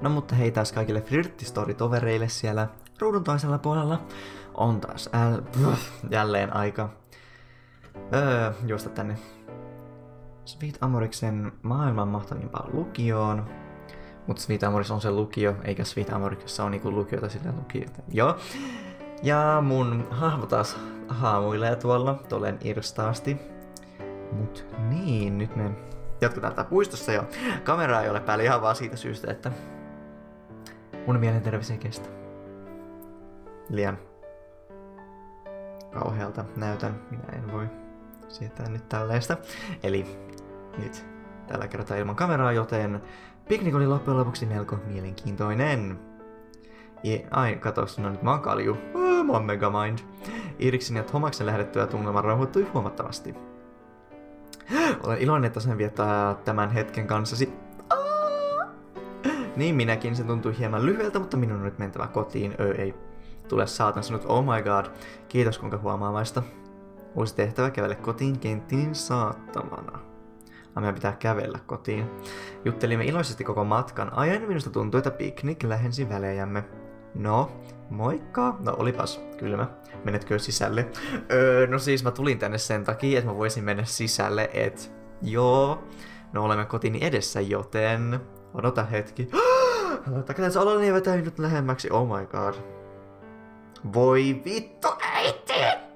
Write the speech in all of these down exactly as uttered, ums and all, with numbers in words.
No mutta hei taas kaikille flirttistori-tovereille siellä ruudun toisella puolella. On taas äl... Pff, jälleen aika öö, juosta tänne Sweet Amoriksen maailman mahtavimpaan lukioon. Mutta Sweet Amoris on se lukio, eikä Sweet Amorikissa on niinku lukiota sillä lukiota. Joo. Ja mun hahmo taas haamuilee tuolla, tolleen irstaasti. Mut niin, nyt me jatketaan tää puistossa jo. Kamera ei ole päällä ihan vaan siitä syystä, että mun mielenterveys ei kestä. Liian kauhealta näytän, minä en voi sietää nyt tällaista. Eli nyt tällä kertaa ilman kameraa, joten piknik oli loppujen lopuksi melko mielenkiintoinen. I, ai, katos, no nyt mä oon kalju. Oh, mä oon Megamind. Iriksin ja Thomaksen lähdettyä tunnelma rauhoittui huomattavasti. Olen iloinen, että sain viettää tämän hetken kanssasi. Aa! Niin minäkin, se tuntui hieman lyhyeltä, mutta minun on nyt mentävä kotiin. Öö, ei tule saatan sanot, oh my god. Kiitos kuinka huomaavaista. Uusi tehtävä kävele kotiin kenttiin saattamana. Ah, meidän pitää kävellä kotiin. Juttelimme iloisesti koko matkan ajan ja minusta tuntui, että piknik lähensi välejämme. No, moikka. No olipas kylmä. Menetkö sisälle? Öö, no siis mä tulin tänne sen takia, että mä voisin mennä sisälle, et joo. No olemme kotini edessä, joten odota hetki. Takaisin se oloni vetänyt nyt lähemmäksi, oh my god. Voi vittu, äiti!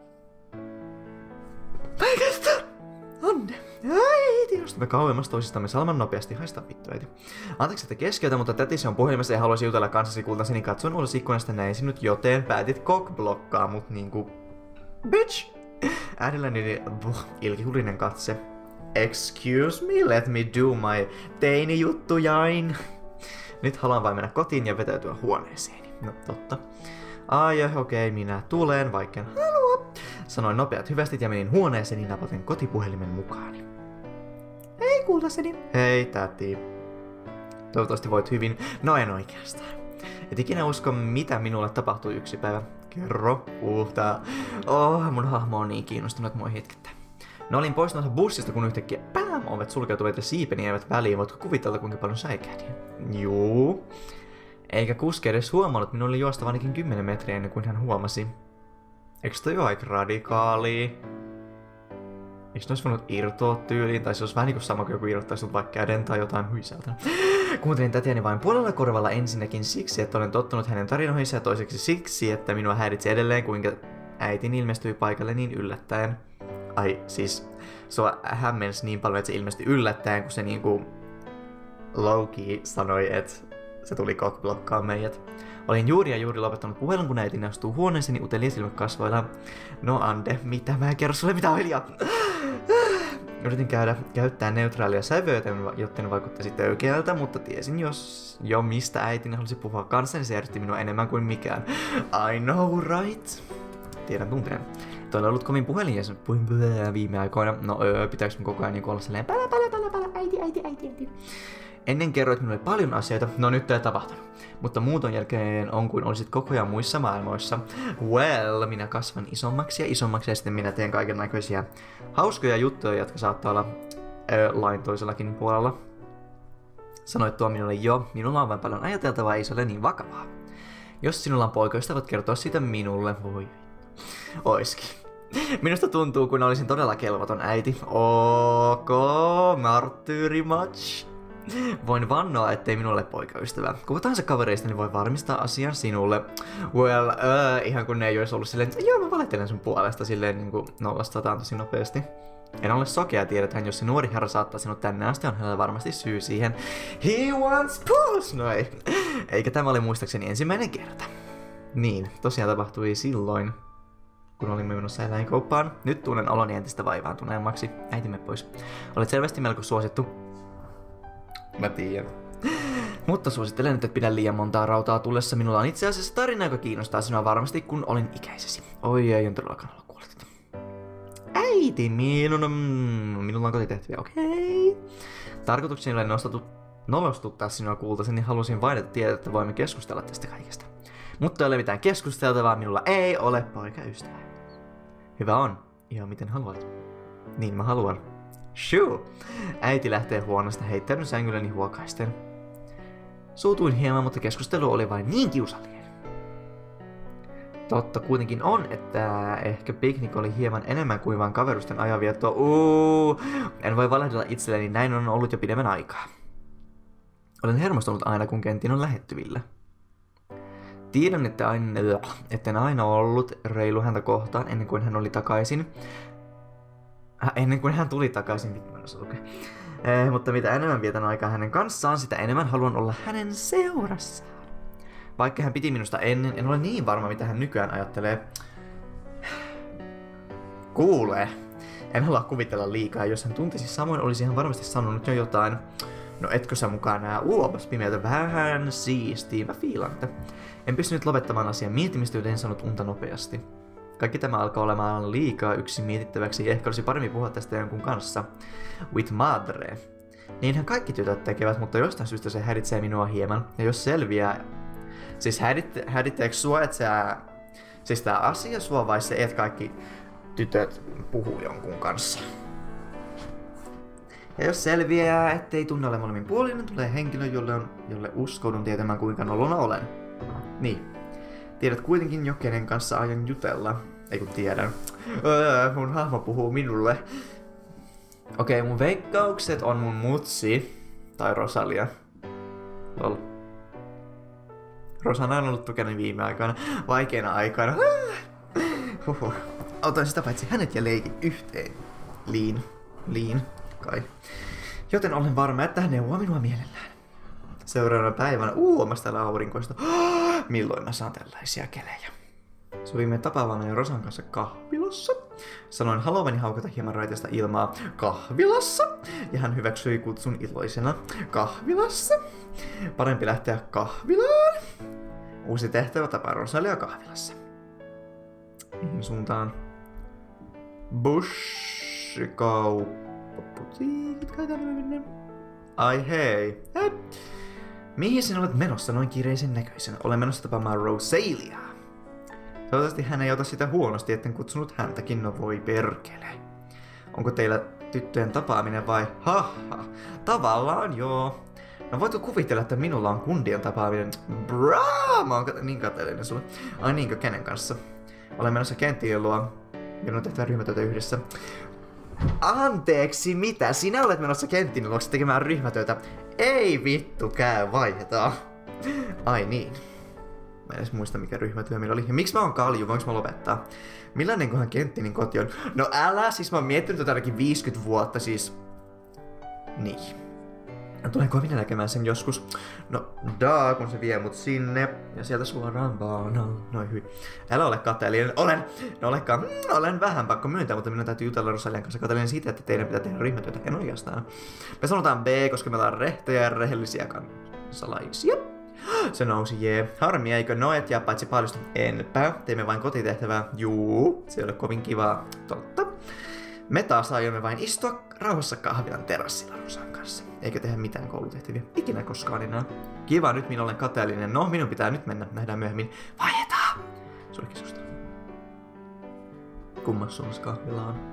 Oikeasta! Onne! Äiti! Nostamme kauemmas toisistamme salman nopeasti. Haista vittu, äiti. Anteeksi, että keskeytä, mutta tätisi on puhelimessa ja haluaisi jutella kanssasi kultasi, niin katsoin ulos ikkunasta näin sinut, joten päätit cockblokkaa mut niinku... Bitch! Äänelläni buh, ilkihurinen katse. Excuse me, let me do my teini-juttujain. Nyt haluan vain mennä kotiin ja vetäytyä huoneeseeni. No, totta. Ai, okei, okay, minä tulen, vaikken halua. Sanoin nopeat hyvästit ja menin huoneeseeni napaten kotipuhelimen mukaani. Hei kultaseni. Hei täti. Toivottavasti voit hyvin. No en oikeastaan. Et ikinä usko mitä minulle tapahtui yksi päivä. Kerro. Uh, tää. Oh, mun hahmo on niin kiinnostunut, että mua hetkettää. No olin poistumassa bussista, kun yhtäkkiä pääm ovet sulkeutuivat ja siipeni jäivät väliin. Voitko kuvitella kuinka paljon säikähdin? Juu. Eikä kuski edes huomannut, minun oli juostava ainakin kymmenen metriä ennen kuin hän huomasi. Eikö toi ole aika radikaalia? Eikö nois voinut irtoa tyyliin? Tai se olisi vähän niinku sama kuin joku irrottaisi vaikka käden tai jotain hyisältä. Kuuntelin tätiäni vain puolella korvalla ensinnäkin siksi, että olen tottunut hänen tarinoihinsa ja toiseksi siksi, että minua häiritsi edelleen kuinka äitini ilmestyi paikalle niin yllättäen. Ai siis, sua hämmensi niin paljon, että se ilmestyi yllättäen, kun se niinku low-key sanoi, että se tuli cockblokkaa meidät. Olin juuri ja juuri lopettanut puhelun, kun äitini astuu huoneeseeni uteliaan silmät kasvoillaan. No Ande, mitä mä en kerro sulle mitä Oilia? Yritin käydä käyttää neutraalia sävyä, jotten vaikuttaisi töykeältä, mutta tiesin jos jo mistä äitini halusi puhua kanssa, niin se järjesti minua enemmän kuin mikään. I know, right? Tiedän tunteen. Toi on ollut kovin puhelinjäsen viime aikoina. No öö, pitääkö mun koko ajan niin olla silleen pälä, pälä, pälä, pälä, äiti, äiti, äiti, äiti. Ennen kerroit minulle paljon asioita, no nyt ei tapahtunut. Mutta muuton jälkeen on kuin olisit koko ajan muissa maailmoissa. Well, minä kasvan isommaksi ja isommaksi ja sitten minä teen kaiken näköisiä hauskoja juttuja, jotka saattaa olla ö, lain toisellakin puolella. Sanoit tuo minulle jo, minulla on vain paljon ajateltavaa, ei se ole niin vakavaa. Jos sinulla on poikoista, voit kertoa siitä minulle. Voi. Oiskin. Minusta tuntuu, kun olisin todella kelvoton äiti. Ok, marttyyri much. Voin vannoa, ettei minulle ole poikaystävää. Kuka tahansa kavereista, niin voi varmistaa asian sinulle. Well, uh, ihan kun ne ei olisi ollut silleen, että joo, mä valehtelen sun puolesta silleen niinku nollastataan tosi nopeasti. En ole sokea, tiedetään, jos se nuori herra saattaa sinut tänne asti, on hänellä varmasti syy siihen. He wants pulse! No ei. Eikä tämä oli muistaakseni ensimmäinen kerta. Niin, tosiaan tapahtui silloin, kun olimme menossa eläinkauppaan. Nyt tunnen oloni entistä vaivaantuneemmaksi. Äitimme pois. Olet selvästi melko suosittu. Mä tiedän. Mutta suosittelen, että et pidä liian montaa rautaa tullessa. Minulla on itse asiassa tarina, joka kiinnostaa sinua varmasti, kun olin ikäisesi. Oi ei, en todellakaan olla kuullut. Äiti, minun on... Minulla on kotitehtäviä, okei. Okay. Tarkoitukseni oli nostatu... nolostuttaa sinua kultasi, niin halusin vain, että tiedät, että voimme keskustella tästä kaikesta. Mutta ei ole mitään keskusteltavaa, minulla ei ole poikaystävää. Hyvä on. Ihan miten haluat. Niin mä haluan. Shoo! Äiti lähtee huoneesta heittäydyn sängylleni huokaisten. Suutuin hieman, mutta keskustelu oli vain niin kiusallinen. Totta kuitenkin on, että ehkä piknik oli hieman enemmän kuin vain kaverusten ajanviettoa. Uuu, en voi valehdella itselleni, näin on ollut jo pidemmän aikaa. Olen hermostunut aina, kun Kentin on lähettyvillä. Tiedän, että aina, etten aina ollut reilu häntä kohtaan ennen kuin hän oli takaisin. Äh, ennen kuin hän tuli takaisin, vittu mä lukee. Eh, mutta mitä enemmän vietän aikaa hänen kanssaan, sitä enemmän haluan olla hänen seurassaan. Vaikka hän piti minusta ennen, en ole niin varma, mitä hän nykyään ajattelee. Kuulee. En halua kuvitella liikaa, jos hän tuntisi samoin, olisi hän varmasti sanonut jo jotain. No etkö sä mukaan nää uopas pimeältä vähän siistiä, mä fiilan, että en pystynyt lopettamaan asian miettimistä, joten en sanonut unta nopeasti. Kaikki tämä alkaa olemaan liikaa yksin mietittäväksi ja ehkä olisi paremmin puhua tästä jonkun kanssa. With madre. Niinhän kaikki tytöt tekevät, mutta jostain syystä se häiritsee minua hieman. Ja jos selviää... Siis häiritte, häiritteekö sua, että sä... Siis tää asia sua vai se, että kaikki tytöt puhuu jonkun kanssa? Ja jos selviää, ettei tunne ole molemmin puolinen, tulee henkilö, jolle, on, jolle uskoudun tietämään kuinka nolona olen. Niin. Tiedät kuitenkin jo, kenen kanssa aion jutella. Ei kun tiedän. Öö, mun hahmo puhuu minulle. Okei, mun veikkaukset on mun mutsi. Tai Rosalia. Lol. Rosanna on ollut tukeni viime aikoina. Vaikeina aikoina. Huhhuh. Otan sitä paitsi hänet ja leikin yhteen. Liin. Liin. Kai. Joten olen varma, että hän neuvoo minua mielellään. Seuraavana päivänä uomasta täällä aurinkoista. Milloin mä saan tällaisia kelejä? Sovimme tapaavamme Rosan kanssa kahvilassa. Sanoin haluavani haukata hieman raiteesta ilmaa kahvilassa. Ja hän hyväksyi kutsun iloisena kahvilassa. Parempi lähteä kahvilaan. Uusi tehtävä tapaa Rosalia kahvilassa. Mihin suuntaan? Bush-kauppa-putiikit kai tänne mennä. Ai hei. Hei. Mihin sinä olet menossa noin kiireisen näköisenä? Olen menossa tapaamaan Rosalia. Toivottavasti hän ei ota sitä huonosti, etten kutsunut häntäkin, no voi perkele. Onko teillä tyttöjen tapaaminen vai? Haha, tavallaan joo. No voitko kuvitella, että minulla on kundien tapaaminen? Braa, mä oon niin kateellinen sulle. Ai niinkö, kenen kanssa? Olen menossa Kenttien luo. Minun on tehtävä ryhmätyötä yhdessä. Anteeksi, mitä? Sinä olet menossa Kenttien luokse tekemään ryhmätyötä? Ei vittu, käy, vaihdetaan. Ai niin. Mä en edes muista, mikä ryhmätyö meillä oli. Ja miksi mä oon kalju? Voinko mä lopettaa? Millainenkohan Kenttinin koti on? No älä, siis mä oon miettinyt tätä ainakin viisikymmentä vuotta, siis... Niin. No tulenko minä näkemään sen joskus? No daa, kun se vie mut sinne. Ja sieltä suoraan vaan. No, noin hyvin. Älä ole kateellinen. Olen! No olekaan. Mm, olen vähän pakko myöntää, mutta minun täytyy jutella Rosalian kanssa kateellinen siitä, että teidän pitää tehdä ryhmätyötä. En oikeastaan. Me sanotaan B, koska me ollaan rehtejä ja rehellisiä kansalaisia. Se nousi, jee. Harmi, eikö noet ja paitsi paljosta? Enpä. Teimme vain kotitehtävää. Juu, se ei ole kovin kivaa. Totta. Me taas aiomme vain istua rauhassa kahvilan terassilla Rosan kanssa. Eikä tehdä mitään koulutehtäviä. Ikinä koskaan enää. Kiva, nyt minä olen kateellinen. No, minun pitää nyt mennä. Nähdään myöhemmin. Vaihdetaan! Suuri keskustelu. Kummas suunnassa kahvila on?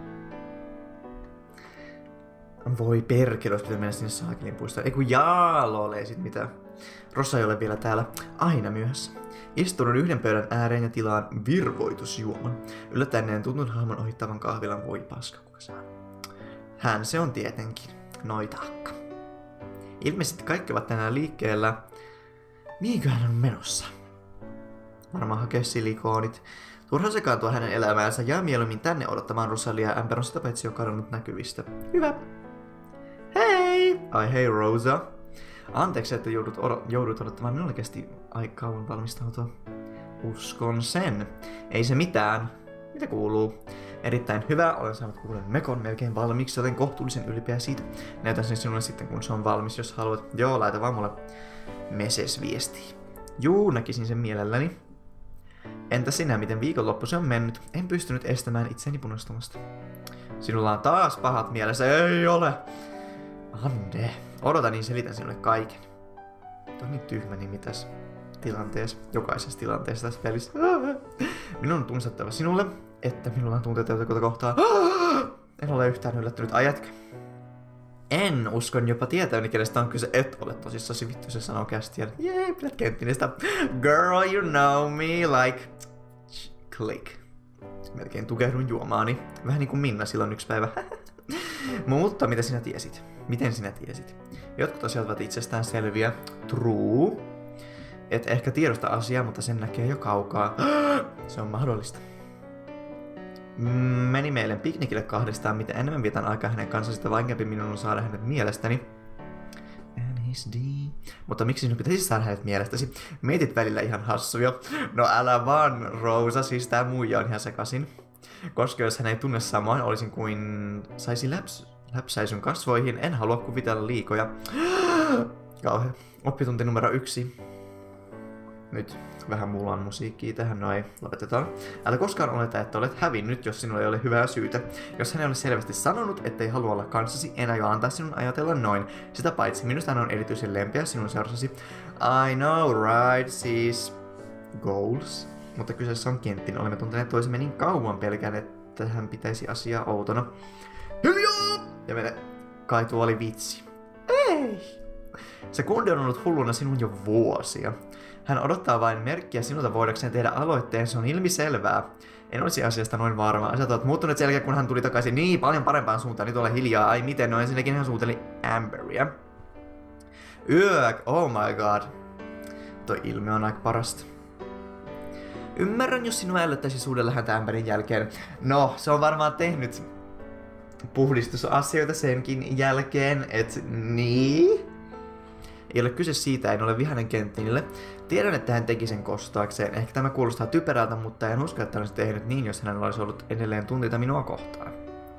Voi perkele, olisi pitänyt mennä sinne Saakelin puistoon. Eiku jaa, lol, ei sit mitään. Rosa ei ole vielä täällä. Aina myöhässä. Istun yhden pöydän ääreen ja tilaan virvoitusjuoman. Yllättäen en tuntunut hahmon ohittavan kahvilan, voi paska, kuka saa. Hän se on tietenkin. Noitaakka. Ilmeisesti kaikki ovat tänään liikkeellä. Mihinkö hän on menossa? Varmaan hakee silikoonit. Turha sekaantua hänen elämäänsä ja mieluummin tänne odottamaan Rosalia. Ämpär on sitä paitsi jo kadonnut näkyvistä. Hyvä. Hei! Ai hei Rosa. Anteeksi, että joudut, odo- joudut odottamaan. Minulle kesti aika kauan valmistautua. Uskon sen. Ei se mitään. Mitä kuuluu? Erittäin hyvä. Olen saanut kuulen mekon melkein valmiiksi, joten kohtuullisen ylpeä siitä. Näytän sen sinulle sitten, kun se on valmis, jos haluat. Joo, laita vaan mulle meses-viestiä. Juu, näkisin sen mielelläni. Entä sinä, miten viikonloppu se on mennyt? En pystynyt estämään itseäni punastumasta. Sinulla on taas pahat mielessä. Ei ole! Ande. Odota, niin selitän sinulle kaiken. Tuo on niin tyhmä, niin mitäs tilanteessa, jokaisessa tilanteessa tässä pelissä. Minun on tunnistettava sinulle, että minulla on tunteita, joita kohtaa. En ole yhtään yllättynyt. Ai jätkä. En uskon jopa tietäväni, kenestä on kyse, et ole tosissasi, vittu se sanoo kästiä. Jee, pidät Kenttinistä. Girl, you know me, like... Click. Melkein tukehdun juomaani. Vähän niin kuin Minna silloin yksi päivä. Mutta mitä sinä tiesit? Miten sinä tiesit? Jotkut asiat ovat itsestään selviä. True. Et ehkä tiedosta asiaa, mutta sen näkee jo kaukaa. Se on mahdollista. Meni meille piknikille kahdestaan, mitä enemmän vietän aikaa hänen kanssaan, sitä vaikeampi minun on saada hänet mielestäni. And he's deep. Mutta miksi sinun pitäisi saada hänet mielestäsi? Mietit välillä ihan hassuja. No älä vaan, Rosa, siis tää muija on ihan sekasin. Koska jos hän ei tunne samoin, olisin kuin saisi läps, läpsäisyn kasvoihin. En halua kuvitella liikoja. Kauhe. Oppitunti numero yksi. Nyt vähän mulla on musiikkia tähän, no ei, lopetetaan. Älä koskaan oleta, että olet hävinnyt, jos sinulla ei ole hyvää syytä. Jos hän ei ole selvästi sanonut, ettei halua olla kanssasi, en aio antaa sinun ajatella noin. Sitä paitsi, minusta hän on erityisen lempeä sinun seurassasi. I know, right, siis... Goals. Mutta kyseessä on Kentin, olemme tunteneet toisemme niin kauan pelkään, että hän pitäisi asiaa outona. Hiljaa! Ja mene. Kai tuo oli vitsi. Ei! Se kundi on ollut hulluna sinun jo vuosia. Hän odottaa vain merkkiä sinulta voidakseen tehdä aloitteen, se on ilmiselvää. En olisi asiasta noin varma. Asiat ovat muuttuneet sen jälkeen, kun hän tuli takaisin niin paljon parempaan suuntaan. Nyt ole hiljaa. Ai miten? No ensinnäkin hän suuteli Amberia. Yök, oh my god. Toi ilme on aika parasta. Ymmärrän, jos sinua ällöttäisi suudella häntä Amberin jälkeen. No, se on varmaan tehnyt puhdistusasioita senkin jälkeen, et niin... Ei ole kyse siitä, en ole vihainen Kenttinille. Tiedän, että hän teki sen kostaakseen. Ehkä tämä kuulostaa typerältä, mutta en usko, että hän olisi tehnyt niin, jos hän olisi ollut edelleen tunteita minua kohtaan.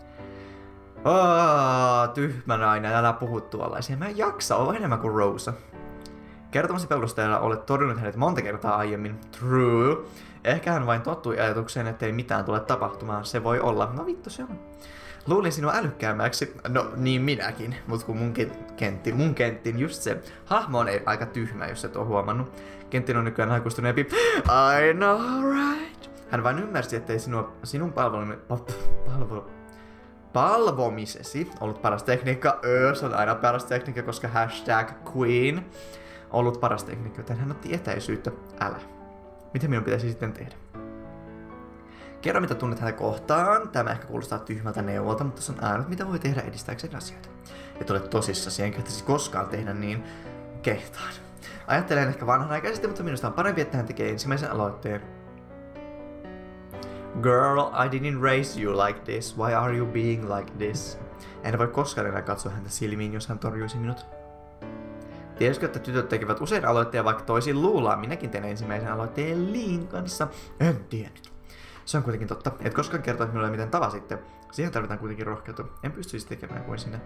Aa, tyhmä nainen, älä puhu tuollaisia. Mä en jaksa, ole enemmän kuin Rosa. Kertomasi pelustajalla olet todennut hänet monta kertaa aiemmin. True. Ehkä hän vain tottui ajatukseen, ettei mitään tule tapahtumaan. Se voi olla. No vittu se on. Luulin sinua älykkäämmäksi. No niin minäkin, mut kun mun kentti, mun kenttin just se hahmo on aika tyhmä, jos et oo huomannut. Kenttin on nykyään aikuistuneempi. I know, right. Hän vain ymmärsi, ettei sinua, sinun palvelu, palvelu, palvomisesi ollut paras tekniikka. Öö, se on aina paras tekniikka, koska hashtag queen ollut paras tekniikka, joten hän otti etäisyyttä. Älä. Mitä minun pitäisi sitten tehdä? Kerro, mitä tunnet häntä kohtaan. Tämä ehkä kuulostaa tyhmältä neuvolta, mutta se on ainut, mitä voi tehdä edistääkseen asioita. Et ole tosissasi, enkä siis koskaan tehdä niin kehtaan. Ajattelen ehkä vanhanaikaisesti, mutta minusta on parempi, että hän tekee ensimmäisen aloitteen. Girl, I didn't raise you like this. Why are you being like this? En voi koskaan enää katsoa häntä silmiin, jos hän torjuisi minut. Tiesitkö, että tytöt tekevät usein aloitteja, vaikka toisin luullaan? Minäkin teen ensimmäisen aloitteen Liin kanssa. En tiennyt. Se on kuitenkin totta. Et koskaan kertoa minulle, miten tavasitte. Siihen tarvitaan kuitenkin rohkeutta. En pystyisi tekemään kuin sinä.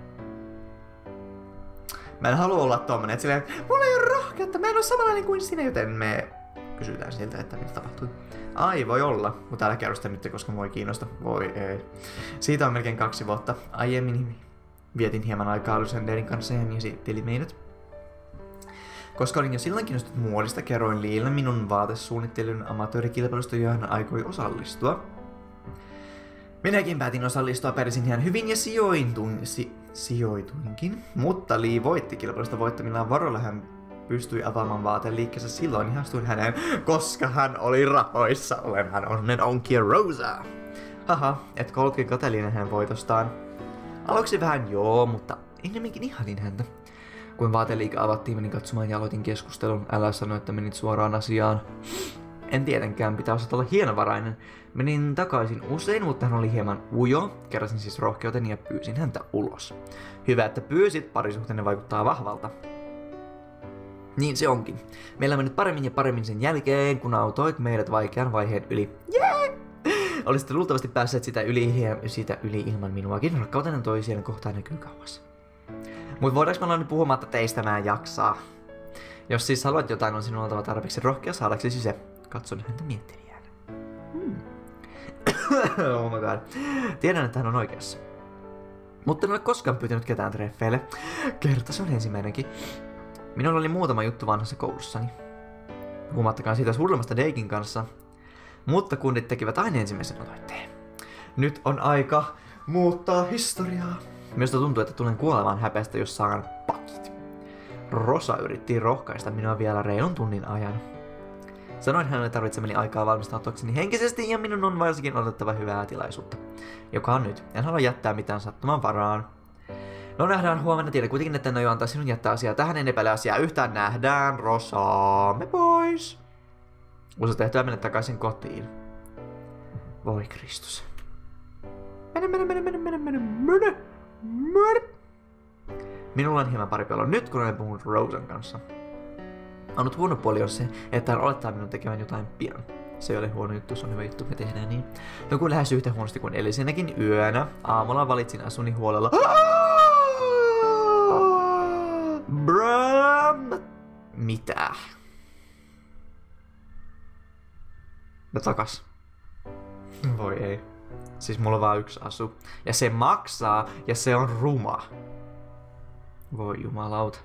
Mä en halua olla tommonen, et silleen, mulla ei ole rohkeutta, mä en ole samanlainen kuin sinä, joten me kysytään siltä, että mitä tapahtui. Ai, voi olla, mutta älä kerro sitä nyt, koska mua ei kiinnosta. Voi ei. Siitä on melkein kaksi vuotta. Aiemmin vietin hieman aikaa Lysanderin kanssa ja hän esitteli meidät. Koska olin jo silloin kiinnostunut muodista, kerroin Liille minun vaatesuunnittelun amatöörikilpailusta, johon hän aikoi osallistua. Minäkin päätin osallistua, pärjäsin ihan hyvin ja sijoituin, si, sijoituinkin. Mutta Lee voitti kilpailusta voittamillaan varoilla. Hän pystyi avaamaan vaateliikkeessä, silloin ihastuin häneen, koska hän oli rahoissa. Olen hän onnen onkia Rosa. Haha, etkö ollutkin kateellinen hänen voitostaan? Aluksi vähän joo, mutta ennemminkin ihanin häntä. Kun vaateliike avattiin, menin katsomaan ja aloitin keskustelun. Älä sano, että menit suoraan asiaan. En tietenkään, pitää osata olla hienovarainen. Menin takaisin usein, mutta hän oli hieman ujo. Keräsin siis rohkeuteni ja pyysin häntä ulos. Hyvä, että pyysit, parisuhteenne vaikuttaa vahvalta. Niin se onkin. Meillä meni paremmin ja paremmin sen jälkeen, kun autoit meidät vaikean vaiheen yli. Jee! Yeah! Olisitte luultavasti päässeet sitä yli, sitä yli ilman minuakin. Rakkautenne toisiaan kohtaan näkyy kauas. Mut voidaanko mä olla nyt puhumatta teistä, mä en jaksaa. Jos siis haluat jotain, on sinun oltava tarpeeksi rohkea saadaksesi se. Katson häntä miettelijään. Hmm. Oh my god. Tiedän, että hän on oikeassa. Mutta en ole koskaan pyytänyt ketään treffeille. Kerta se on ensimmäinenkin. Minulla oli muutama juttu vanhassa koulussani. Puhumattakaan siitä suuremmasta Deikin kanssa. Mutta kundit tekivät aina ensimmäisen aloitteen. Nyt on aika muuttaa historiaa. Minusta tuntuu, että tulen kuolemaan häpeästä, jos saan pakit. Rosa yritti rohkaista minua vielä reilun tunnin ajan. Sanoin hänelle tarvitsemani aikaa valmistautuakseni henkisesti ja minun on varsinkin odotettava hyvää tilaisuutta, joka on nyt. En halua jättää mitään sattuman varaan. No nähdään huomenna, tiedä kuitenkin, että en aio antaa sinun jättää asiaa tähän, en epäile asiaa yhtään. Nähdään, Rosa, me pois. Uusi tehtävä mennä takaisin kotiin. Voi Kristus. Mene, mene, mene, mene, mene, mene, mene, mene. Minulla on hieman parempi olo nyt, kun olen puhunut Rosan kanssa. Ainut huono puoli on se, että hän olettaa minun tekevän jotain pian. Se ei ole huono juttu, se on hyvä juttu, me tehdään niin. No kun lähes yhtä huonosti kuin edellisenäkin yönä, aamulla valitsin asuni huolella. Bram! Mitä? No takas. Voi ei. Siis mulla on vaan yksi asu. Ja se maksaa, ja se on ruma. Voi jumalauta.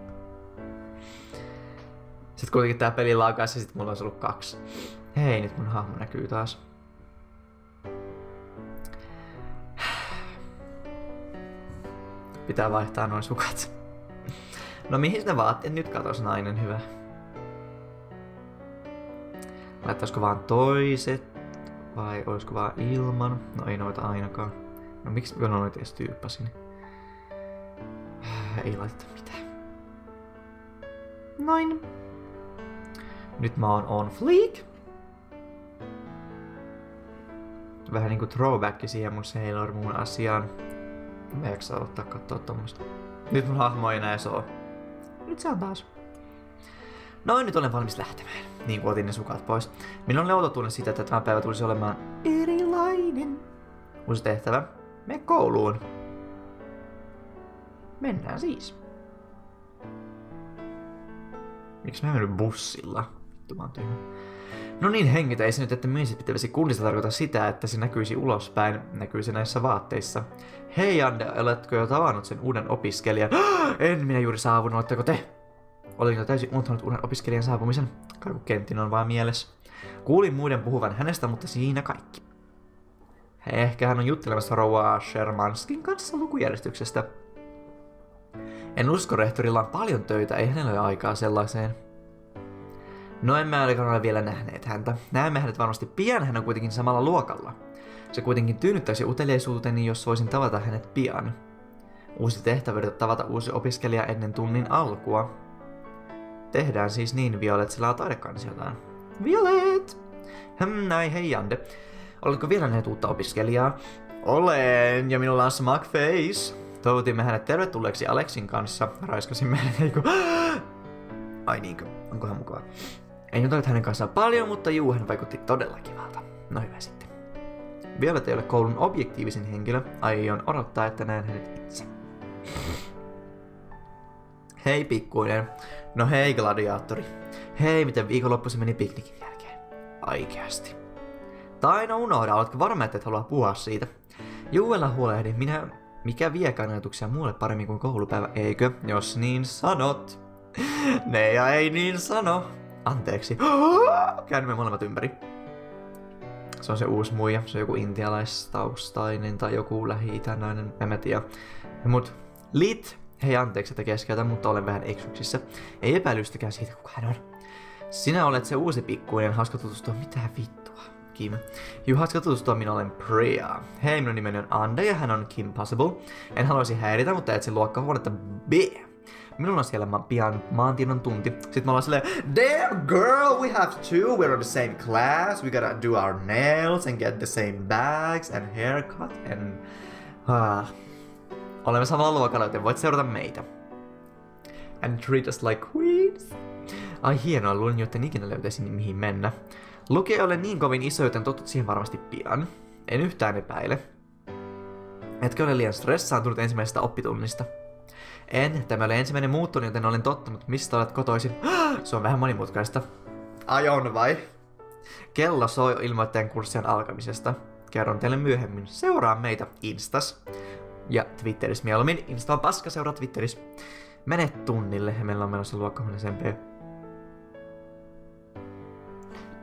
Sitten kuitenkin tää peli lakas ja sit mulla olisi ollut kaksi. Hei, nyt mun hahmo näkyy taas. Pitää vaihtaa noin sukat. No mihin ne vaatteet nyt katos, nainen hyvä? Laittaisiko vaan toiset? Vai olisiko vaan ilman? No ei noita ainakaan. No miksi mä noita edes tyyppäsin? Ei laiteta mitään. Noin. Nyt mä oon on fleek. Vähän niinku throwbacki siihen mun Sailor Moon asiaan. Mä eikö saa ottaa katsoa tommosta. Nyt mun hahmo ei enää soo. Nyt se on taas. Noin, nyt olen valmis lähtemään. Niin kuin otin ne sukat pois. Minulla on outo tunne siitä, että tämä päivä tulisi olemaan erilainen. Uusi tehtävä. Mene kouluun. Mennään siis. Miksi mä en mennyt bussilla? Vittu mä oon tyhmä. No niin, hengitä. Ei se nyt, että myynsit pitäisi kunnista tarkoita sitä, että se näkyisi ulospäin. Näkyisi näissä vaatteissa. Hei Ande, oletko jo tavannut sen uuden opiskelijan? En minä juuri saavunut, oletteko te? Olin jo täysin unohtanut uuden opiskelijan saapumisen. Kaiku Kentin on vaan mielessä. Kuulin muiden puhuvan hänestä, mutta siinä kaikki. Ehkä hän on juttelemassa rouva Shermanskin kanssa lukujärjestyksestä. En usko, rehtorilla on paljon töitä, ei hänellä ole aikaa sellaiseen. No emme ainakaan ole vielä nähneet häntä. Näemme hänet varmasti pian, hän on kuitenkin samalla luokalla. Se kuitenkin tyynnyttäisi uteliaisuuteni, jos voisin tavata hänet pian. Uusi tehtävä yrittää tavata uusi opiskelija ennen tunnin alkua. Tehdään siis niin, Violet selaa taidekansiotaan. Violet! Hm, näin, hei Jande. Oletko vielä nähnyt uutta opiskelijaa? Olen, ja minulla on smug face. Toivotimme hänet tervetulleeksi Alexin kanssa. Raiskasimme hänet, eikö? Ai niinkö, onkohan mukavaa? En jutellut hänen kanssaan paljon, mutta juu, hän vaikutti todella kivalta. No hyvä sitten. Violet ei ole koulun objektiivisin henkilö. Aion odottaa, että näen hänet itse. Hei pikkuinen. No hei gladiaattori. Hei, miten viikonloppuisin meni piknikin jälkeen? Oikeasti. Tai no unohda, oletko varma, että et halua puhua siitä? Juuella huolehdi, minä... Mikä viekään ajatuksia muulle paremmin kuin koulupäivä, eikö? Jos niin sanot. Ne ja ei niin sano. Anteeksi. Käännymme molemmat ympäri. Se on se uusi muija. Se on joku intialaistaustainen tai joku lähi-itänainen. En mä tiedä. Mut Lit. Hei anteeksi, että keskeytän, mutta olen vähän eksyksissä. Ei epäilystäkään siitä, kuka hän on. Sinä olet se uusi pikkuinen. Hauska tutustua. Mitä vittua? Kim. Juu, hauska tutustua, minä olen Priya. Hei, minun nimeni on Ande ja hän on Kim Possible. En haluaisi häiritä, mutta etsin luokkahuonetta B. Minulla on siellä ma- pian maantiedon tunti. Sitten me ollaan silleen, damn girl, we have two, we're on the same class, we gotta do our nails and get the same bags and haircut and... Ah. Olemme samalla luokalla, joten voit seurata meitä. And treat us like queens. Ai hienoa, luulin, joten ikinä löytäisin mihin mennä. Luke ei ole niin kovin iso, joten totut siihen varmasti pian. En yhtään epäile. Etkö ole liian stressaantunut ensimmäisestä oppitunnista? En, tämä oli ensimmäinen muuttunut, joten olen tottunut, mistä olet kotoisin. Se on vähän monimutkaista. Ai on vai? Kello soi ilmoittajan kurssien alkamisesta. Kerron teille myöhemmin. Seuraa meitä Instas. Ja Twitterissä mieluummin. Insta on paska, seuraa Twitterissä. Mene tunnille ja meillä on menossa luokkahuoneeseen B.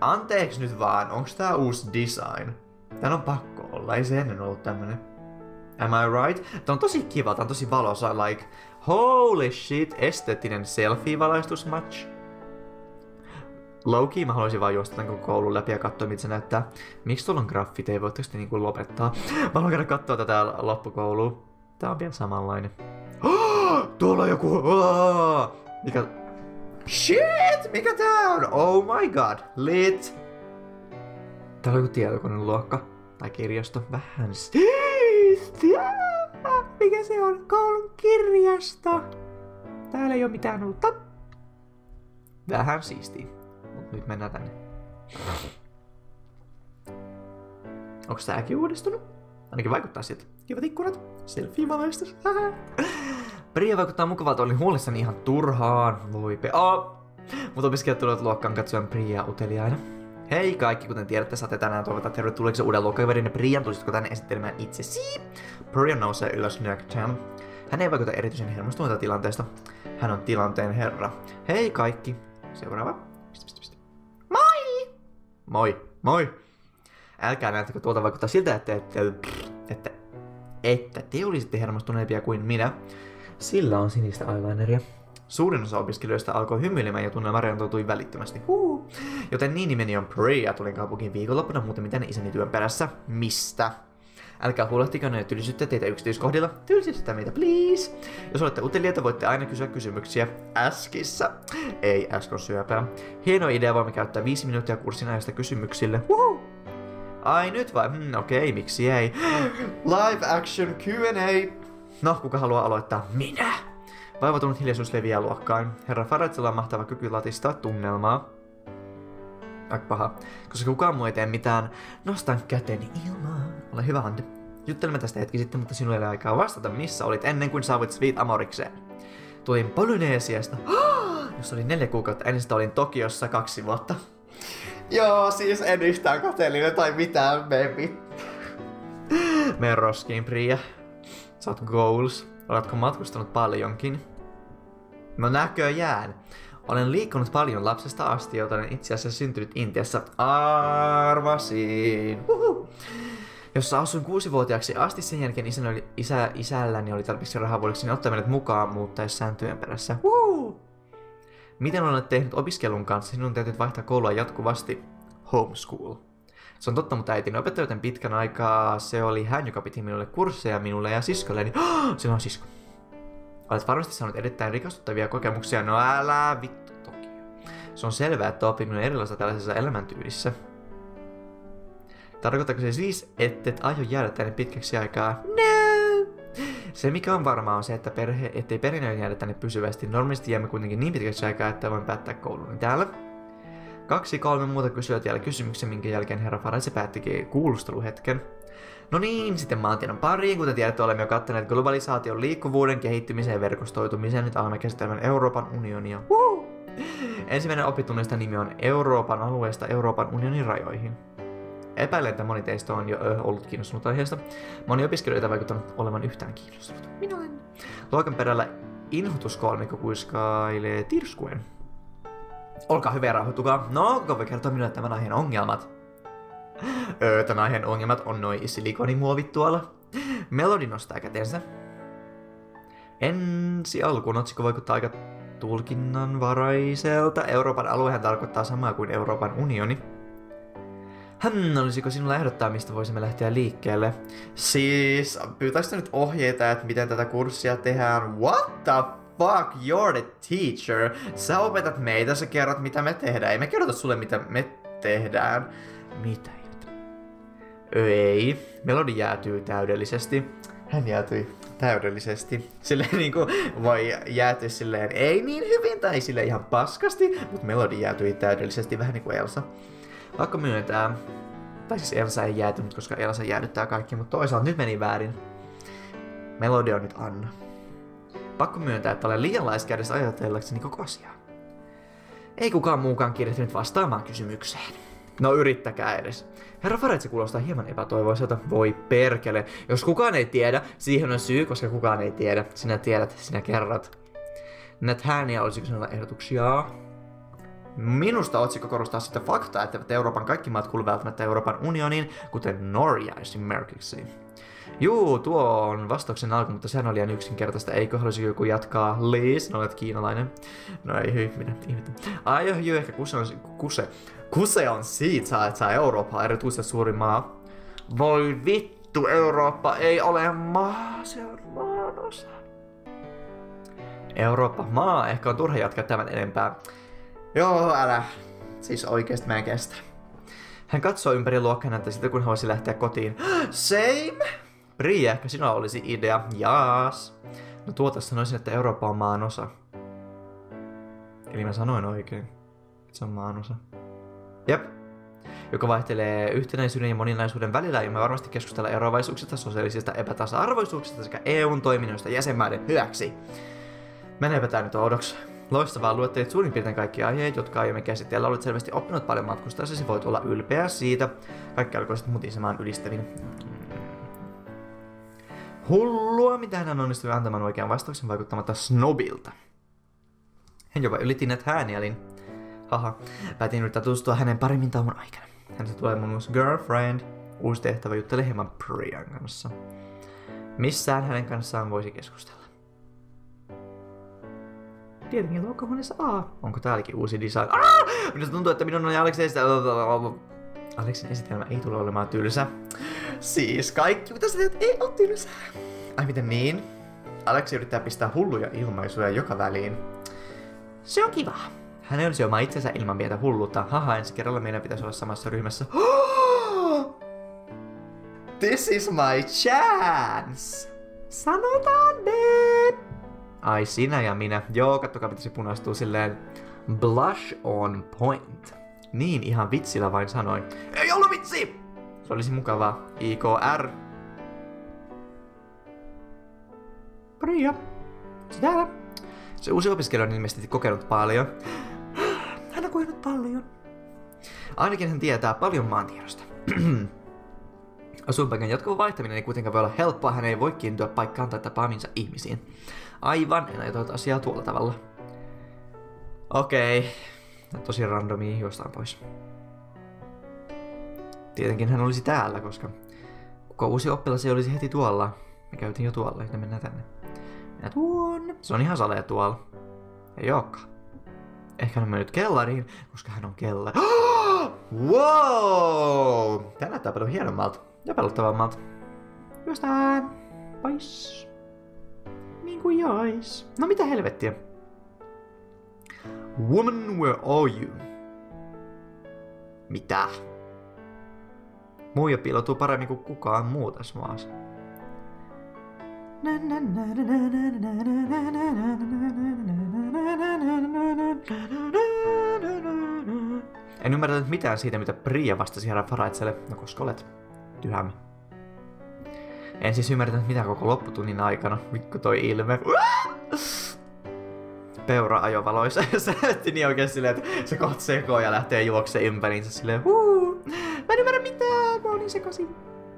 Anteeksi nyt vaan, onks tää uusi design? Tän on pakko olla, ei se ennen ollut tämmönen. Am I right? Tää on tosi kiva, tää on tosi valoisa, like, holy shit, esteettinen selfie-valaistusmatch. Low-key mä haluaisin vaan juosta tämän koko koulun läpi ja katsoa, mitä se näyttää. Miksi tuolla on graffiteja? Voitteko te niinku lopettaa? Mä haluan käydä katsoa tätä loppukoulua. Tää on vielä samanlainen. Oh, tuolla on joku... Oh, mikä... Shit! Mikä tää on? Oh my god. Lit. Täällä on joku tietokoneluokka. Tai kirjasto. Vähän siistiä. Mikä se on? Koulun kirjasto. Täällä ei oo mitään uutta. Vähän siistiä. Mut nyt mennään tänne. Onks tääkin uudistunut? Ainakin vaikuttaa siltä. Kivat ikkunat. Selfie-valaistus. Priia vaikuttaa mukavalta, olin huolissani ihan turhaan. Voi pe... Oh! Mut opiskelijat tulevat luokkaan katsoen Priaa uteliaina. Hei kaikki, kuten tiedätte, saatte tänään toivottaa tervetulleeksi uuden luokkaverin ja Prian. Tulisitko tänne esittelemään itsesi? Priya nousee ylös nöktään. Hän ei vaikuta erityisen hermostuneelta tilanteesta. Hän on tilanteen herra. Hei kaikki. Seuraava. Piste, piste, piste. Moi! Moi. Moi. Älkää näyttäkö tuolta vaikuttaa siltä, että, että, että, että te olisitte hermostuneempia kuin minä. Sillä on sinistä eyelineria. Suurin osa opiskelijoista alkoi hymyilemään ja tunnelma rentoutui välittömästi. Huu. Joten niin nimeni on Priya. Tulin kaupunkiin viikonloppuna muuten mitään isäni työn perässä. Mistä? Älkää huolehtiko, ne tylsytte teitä yksityiskohdilla. Tylsytte meitä, please. Jos olette uteliaita, voitte aina kysyä kysymyksiä Äskissä. Ei, Äsk on syöpää. Hieno idea, voimme käyttää viisi minuuttia kurssin ajasta kysymyksille. Woohoo! Ai nyt vai? Hmm, okei, okay, miksi ei? Live action Q and A. No, kuka haluaa aloittaa? Minä! Vaivatunut hiljaisuus leviää luokkaan. Herra Faradzella on mahtava kyky latistaa tunnelmaa. Aika paha. Koska kukaan muu ei tee mitään, nostan käteni ilmaan. Ole hyvä, Hande. Juttelemme tästä hetki sitten, mutta sinulla ei ole aikaa vastata, missä olit ennen kuin saavuit Sweet Amorikseen. Tulin Polyneesiasta, jossa oli neljä kuukautta. Ennen sitä olin Tokiossa kaksi vuotta. Joo, siis en yhtään kateellinen tai mitään, baby. Mene roskiin, Priya. Sä oot goals. Oletko matkustanut paljonkin? No näköjään. Olen liikkunut paljon lapsesta asti, joten olen itse asiassa syntynyt Intiassa. Arvasin. Uhuh. Jossa asuin kuusivuotiaaksi asti, sen jälkeen isän oli, isä, isälläni oli tarpeeksi rahaa voidakseni ottaa meidät mukaan muuttaessaan työn perässä. Uhuh. Miten olet tehnyt opiskelun kanssa? Sinun täytyy vaihtaa koulua jatkuvasti. Homeschool. Se on totta, mutta äitini opettaja, joten pitkän aikaa se oli hän, joka piti minulle kursseja minulle ja siskolleni. Oh, sillä on sisko. Olet varmasti saanut erittäin rikastuttavia kokemuksia. No älä vittu toki. Se on selvää, että oppiminen on erilaista tällaisessa elämäntyylissä. Tarkoittaako se siis, ettet aio jäädä tänne pitkäksi aikaa? No! Se mikä on varmaa on se, että perhe, ettei perheen jäädä tänne pysyvästi. Normaalisti jäämme kuitenkin niin pitkäksi aikaa, että voin päättää kouluni täällä. Kaksi kolme muuta kysyöt vielä kysymyksen, minkä jälkeen herra Faradze päättikin kuulusteluhetken. No niin, sitten maantiedon pariin. Kuten tiedätte, olemme jo kattaneet globalisaation, liikkuvuuden, kehittymisen ja verkostoitumisen. Nyt alamme käsittelemään Euroopan unionia. Woo! Ensimmäinen oppitunnista nimi on Euroopan alueesta Euroopan unionin rajoihin. Epäilen, että moni teistä on jo ö, ollut kiinnostunut aiheesta. Moni opiskelijoita vaikuttanut olevan yhtään kiinnostunut. Minä olen. Luokan perällä inhotuskolmikko kuiskailee tirskuen. Olkaa hyvä ja rauhoittukaa. No, kuka voi kertoa minulle tämän aiheen ongelmat? Öö, tämän aiheen ongelmat on noi silikonimuovit tuolla. Melody nostaa kätensä. Ensi alkuun otsikko vaikuttaa aika tulkinnanvaraiselta. Euroopan aluehan tarkoittaa samaa kuin Euroopan unioni. Hm, olisiko sinulla ehdottaa, mistä voisimme lähteä liikkeelle? Siis, pyytäisikö nyt ohjeita, että miten tätä kurssia tehdään? What the fuck, you're the teacher. Sä opetat meitä, sä kerrot mitä me tehdään. Ei me kerrota sulle mitä me tehdään. Mitä jotain? Ei. Melody jäätyy täydellisesti. Hän jäätyi täydellisesti. Silleen niinku voi jäätyä silleen ei niin hyvin tai silleen ihan paskasti, mutta Melody jäätyi täydellisesti vähän niinku Elsa. Pakko myöntää. Tai siis Elsa ei jäätynyt, koska Elsa jäädyttää kaikki, mutta toisaalta nyt meni väärin. Melody on nyt Anna. Pakko myöntää, että olen liian laiska edes ajatellakseni koko asiaa. Ei kukaan muukaan kiirehtynyt vastaamaan kysymykseen. No yrittäkää edes. Herra Faradze kuulostaa hieman epätoivoiselta. Voi perkele. Jos kukaan ei tiedä, siihen on syy, koska kukaan ei tiedä. Sinä tiedät, sinä kerrot. Näet ääniä, olisiko sinulla ehdotuksia? Minusta otsikko korostaa sitä faktaa, että Euroopan kaikki maat kuuluvat välttämättä Euroopan unioniin, kuten Norja esimerkiksi. Juu, tuo on vastauksen alku, mutta sehän oli liian yksinkertaista. Eikö haluaisi joku jatkaa? Liis, no olet kiinalainen. No ei hyi, minä ihmettä. Ai joo, joo, ehkä kuse on, kuse. Kuse on siitä, että sä Eurooppa on erityisesti suuri maa. Voi vittu, Eurooppa ei ole maa, se on maanosa. Eurooppa, maa, ehkä on turha jatkaa tämän enempää. Joo, älä. Siis oikeesti mä en kestä. Hän katsoo ympäri luokkanäyttä sitä, kun haluaisi lähteä kotiin. Same! Bria, ehkä sinulla olisi idea. Jaas. No tuota sanoisin, että Eurooppa on maan osa. Eli mä sanoin oikein. Se on maan osa. Jep. Joka vaihtelee yhtenäisyyden ja moninaisuuden välillä, ja me varmasti keskustella eroavaisuuksista, sosiaalisista epätasa-arvoisuuksista sekä E U:n toiminnoista jäsenmaiden hyväksi. Menepä tää nyt oudoksi. Loistavaa, luettelit suurin piirtein kaikki aiheet, jotka aiemmin käsitellä. Olet selvästi oppinut paljon matkustaessasi, voit olla ylpeä siitä. Kaikki alkoi sitten mutisemaan ylistävin. Hullua, mitä hän onnistui antamaan oikean vastauksen vaikuttamatta snobilta. Hän jopa ylitti net häänielin. Haha, päätin yrittää tutustua hänen paremmin tauon aikana. Hänestä tulee mun uusi girlfriend. Uusi tehtävä juttele hieman Priyan kanssa. Missään hänen kanssaan voisi keskustella. Tietenkin luokkahuoneessa A. Onko täälläkin uusi design? Aa! Minusta tuntuu, että minun ja Aleksin esitelmä... Aleksin esitelmä ei tule olemaan tylsä. Siis kaikki, mitä sä teet, ei ole tylsää. Ai miten niin? Aleksi yrittää pistää hulluja ilmaisuja joka väliin. Se on kiva. Hän ei olisi oma itsensä ilman pientä hulluutta. Haha, ensi kerralla meidän pitäisi olla samassa ryhmässä. This is my chance! Sanotaan babe! Ai sinä ja minä. Joo, kattokaa pitäisi punastua silleen. Blush on point. Niin, ihan vitsillä vain sanoin. Ei ollut vitsi! Se olisi mukavaa. I K R. Priya. Se täällä. Se uusi opiskelija on ilmeisesti kokenut paljon. Hän on kokenut paljon. Ainakin hän tietää paljon maantiedosta. Asuinpaikan jatkuva vaihtaminen ei kuitenkaan voi olla helppoa. Hän ei voi kiintyä paikkaan tai tapaamiinsa ihmisiin. Aivan, en ajatellut asiaa tuolla tavalla. Okei. Okay. Tosi randomia jostain pois. Tietenkin hän olisi täällä, koska kuka uusi oppilas ei olisi heti tuolla. Me käytiin jo tuolla, joten mennään tänne. Mennään tuonne. Se on ihan salee tuolla. Ei ookaan. Ehkä hän on mennyt kellariin, koska hän on kellari. Wow! Tää näyttää paljon hienommalta ja pelottavammalta. Juostaan pois. Niin kuin jois. No mitä helvettiä? Woman, where are you? Mitä? Muija piiloutuu paremmin kuin kukaan muu tässä maassa. En ymmärtänyt mitään siitä, mitä Priya vastasi herran Faradzelle, no koska olet tyhämä. En siis ymmärtänyt mitään koko lopputunnin aikana. Mikko toi ilme. Peura ajovaloissa ja se näytti niin oikein silleen, että se kohta sekoo ja lähtee juokseen ympäriinsä silleen huu. Mä en ymmärrä mitään, mä oon niin sekaisin.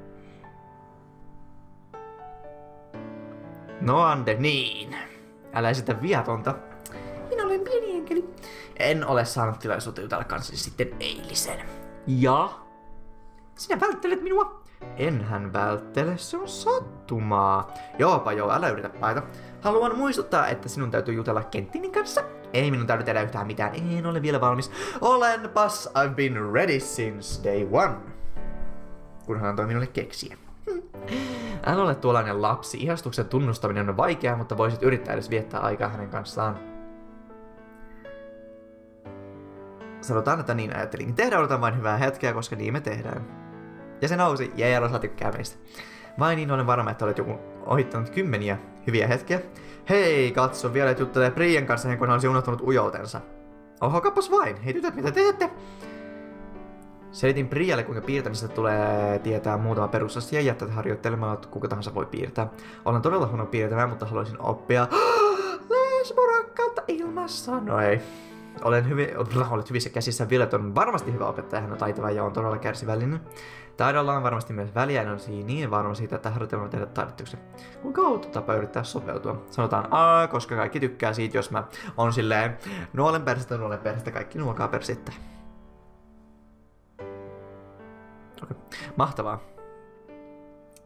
No Ande, niin. Älä esitä viatonta. Minä olen pieni enkeli. En ole saanut tilaisuutta jutella kanssasi sitten eilisen. Ja? Sinä välttelet minua? Enhän välttele, se on sattumaa. Joopa joo, älä yritä paita. Haluan muistuttaa, että sinun täytyy jutella Kenttinin kanssa. Ei minun täytyy tehdä yhtään mitään, en ole vielä valmis. Olenpas, I've been ready since day one. Kun hän antoi minulle keksiä. Älä ole tuollainen lapsi. Ihastuksen tunnustaminen on vaikeaa, mutta voisit yrittää edes viettää aikaa hänen kanssaan. Sanotaan, että niin ajattelin. Tehdään odotan vain hyvää hetkeä, koska niin me tehdään. Ja se nousi, jee, aloittaa tykkää meistä. Vain niin olen varma, että olet joku ohittanut kymmeniä hyviä hetkiä. Hei, katso, vielä juttelee Priyan kanssa, kun hän olisi unohtanut ujoutensa. Oho, kappas vain. Hei tytöt, mitä teette? Selitin Priyalle, kuinka piirtämisestä tulee tietää muutama perusasia ja jättää harjoittelemaan, että kuka tahansa voi piirtää. Olen todella huono piirtämään, mutta haluaisin oppia lesborakkautta ilmassa. No ei. Olen hyvin, olet hyvissä käsissä. Villet on varmasti hyvä opettaja, hän on taitava ja on todella kärsivällinen. Taidolla on varmasti myös väliä, en olisi niin varma siitä, että harjoitellaan tehdä taidetuksen. Kuinka outo tapa yrittää sopeutua? Sanotaan A, koska kaikki tykkää siitä, jos mä on silleen nuolen persettä, nuolen persettä, kaikki nuokaa persettä. Okei, mahtavaa.